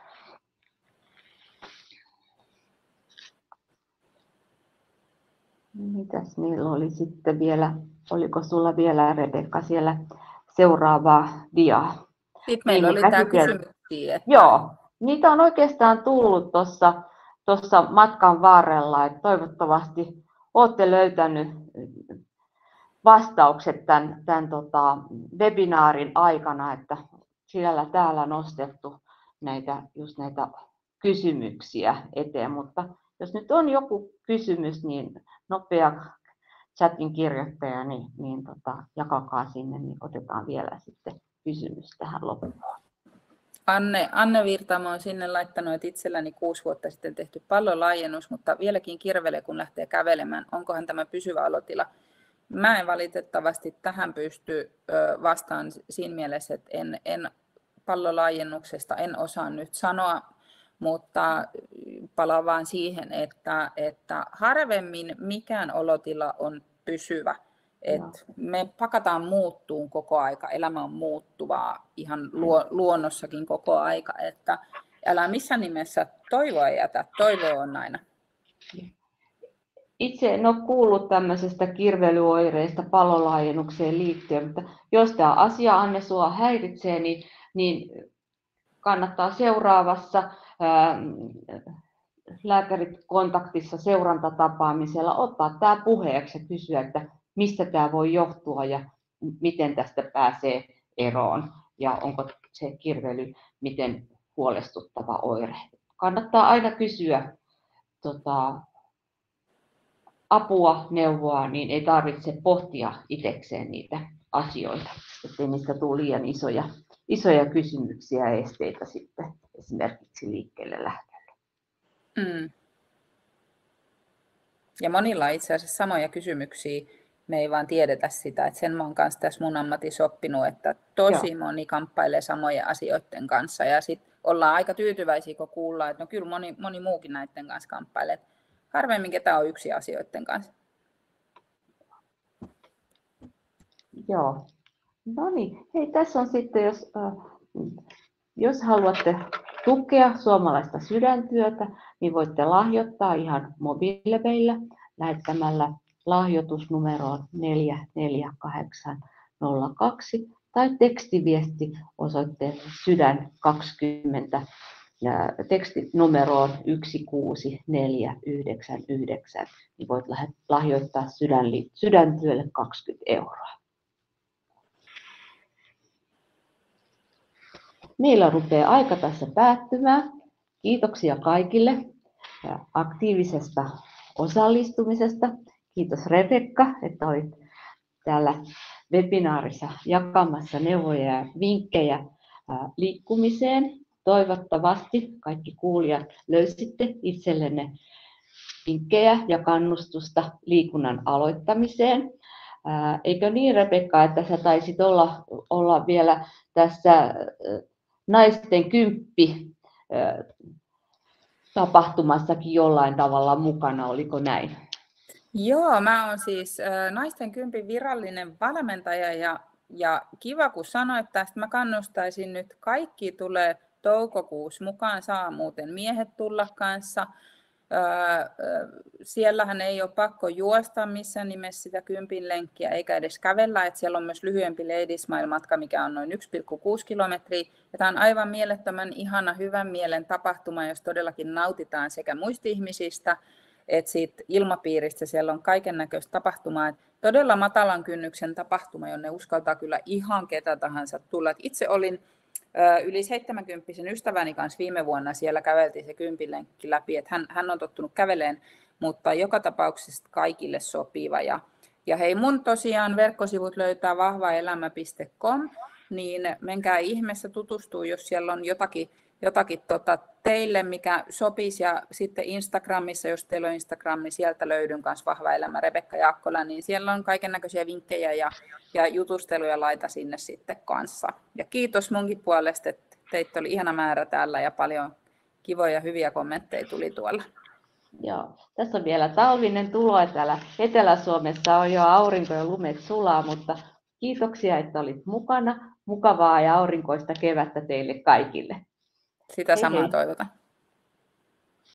Mitäs niillä oli sitten vielä, oliko sulla vielä, Rebekka, siellä seuraavaa diaa? Sitten meillä oli tämä kysymyksiä. Että... Joo, niitä on oikeastaan tullut tuossa matkan varrella, että toivottavasti olette löytänyt vastaukset tämän webinaarin aikana, että siellä täällä nostettu näitä kysymyksiä eteen, mutta jos nyt on joku kysymys, niin nopea chatin kirjoittaja, niin jakakaa sinne, niin otetaan vielä sitten kysymys tähän loppuun. Anne Virtamo on sinne laittanut, että itselläni 6 vuotta sitten tehty pallolaajennus, mutta vieläkin kirvelee, kun lähtee kävelemään. Onkohan tämä pysyvä olotila? Mä en valitettavasti tähän pysty vastaan siinä mielessä, että en pallolaajennuksesta en osaa nyt sanoa, mutta palaan vaan siihen, että harvemmin mikään olotila on pysyvä. Et me pakataan muuttuun koko aika, elämä on muuttuvaa ihan luonnossakin koko aika, että älä missään nimessä toivoa jätä, toivo on aina. Itse en ole kuullut tämmöisestä kirvelyoireista pallolaajennukseen liittyen, mutta jos tämä asia, Anne, sua häiritsee, niin kannattaa seuraavassa lääkärit kontaktissa seurantatapaamisella ottaa tämä puheeksi ja kysyä, että mistä tämä voi johtua ja miten tästä pääsee eroon ja onko se kirvely miten huolestuttava oire. Kannattaa aina kysyä apua, neuvoa, niin ei tarvitse pohtia itsekseen niitä asioita, ettei niistä tule liian isoja kysymyksiä ja esteitä sitten esimerkiksi liikkeelle lähdölle. Ja monilla on itse asiassa samoja kysymyksiä me ei vaan tiedetä sitä. Et sen mä oon kanssa tässä mun ammatissa oppinut, että tosi moni kamppailee samojen asioiden kanssa. Ja sitten ollaan aika tyytyväisiä, kun kuullaan, että no kyllä moni muukin näiden kanssa kamppailee. Harvemmin ketään on yksin asioiden kanssa. Joo. No niin, hei, tässä on sitten, jos haluatte tukea suomalaista sydäntyötä, niin voitte lahjoittaa ihan mobiilepeillä lähettämällä lahjoitusnumeroon 44802 tai tekstiviesti osoitteeseen sydän20 tekstinumeroon 16499, niin voit lahjoittaa sydäntyölle 20 €. Meillä rupeaa aika tässä päättymään. Kiitoksia kaikille aktiivisesta osallistumisesta. Kiitos Rebekka, että olit täällä webinaarissa jakamassa neuvoja ja vinkkejä liikkumiseen. Toivottavasti kaikki kuulijat löysitte itsellenne vinkkejä ja kannustusta liikunnan aloittamiseen. Eikö niin, Rebekka, että sä taisit olla vielä tässä naisten 10 tapahtumassakin jollain tavalla mukana, oliko näin? Joo, mä oon siis naisten 10 virallinen valmentaja ja kiva kun sanoit tästä, mä kannustaisin nyt kaikki tulee toukokuussa mukaan, saa muuten miehet tulla kanssa. Siellähän ei ole pakko juosta missään nimessä sitä 10 lenkkiä eikä edes kävellä, että siellä on myös lyhyempi Ladies Mile-matka, mikä on noin 1,6 kilometriä. Ja tämä on aivan mielettömän ihana hyvän mielen tapahtuma, jos todellakin nautitaan sekä muista ihmisistä että siitä ilmapiiristä. Siellä on kaiken näköistä tapahtumaa. Et todella matalan kynnyksen tapahtuma, jonne uskaltaa kyllä ihan ketä tahansa tulla. Et itse olin yli 70 ystäväni kanssa viime vuonna, siellä käveltiin se 10 lenkki läpi, että hän on tottunut käveleen, mutta joka tapauksessa kaikille sopiva. Ja hei, mun tosiaan verkkosivut löytää vahvaelämä.com, niin menkää ihmeessä tutustua, jos siellä on jotakin teille, mikä sopisi, ja sitten Instagramissa, jos teillä on Instagram, niin sieltä löydyn kanssa Vahva Elämä Rebekka Jaakkola, niin siellä on kaiken näköisiä vinkkejä ja jutusteluja laita sinne sitten kanssa. Ja kiitos munkin puolesta, että teitä oli ihana määrä täällä ja paljon kivoja hyviä kommentteja tuli tuolla. Joo, tässä on vielä talvinen tulo, että täällä Etelä-Suomessa on jo aurinko ja lumet sulaa, mutta kiitoksia, että olit mukana. Mukavaa ja aurinkoista kevättä teille kaikille. Sitä samaa toivotan.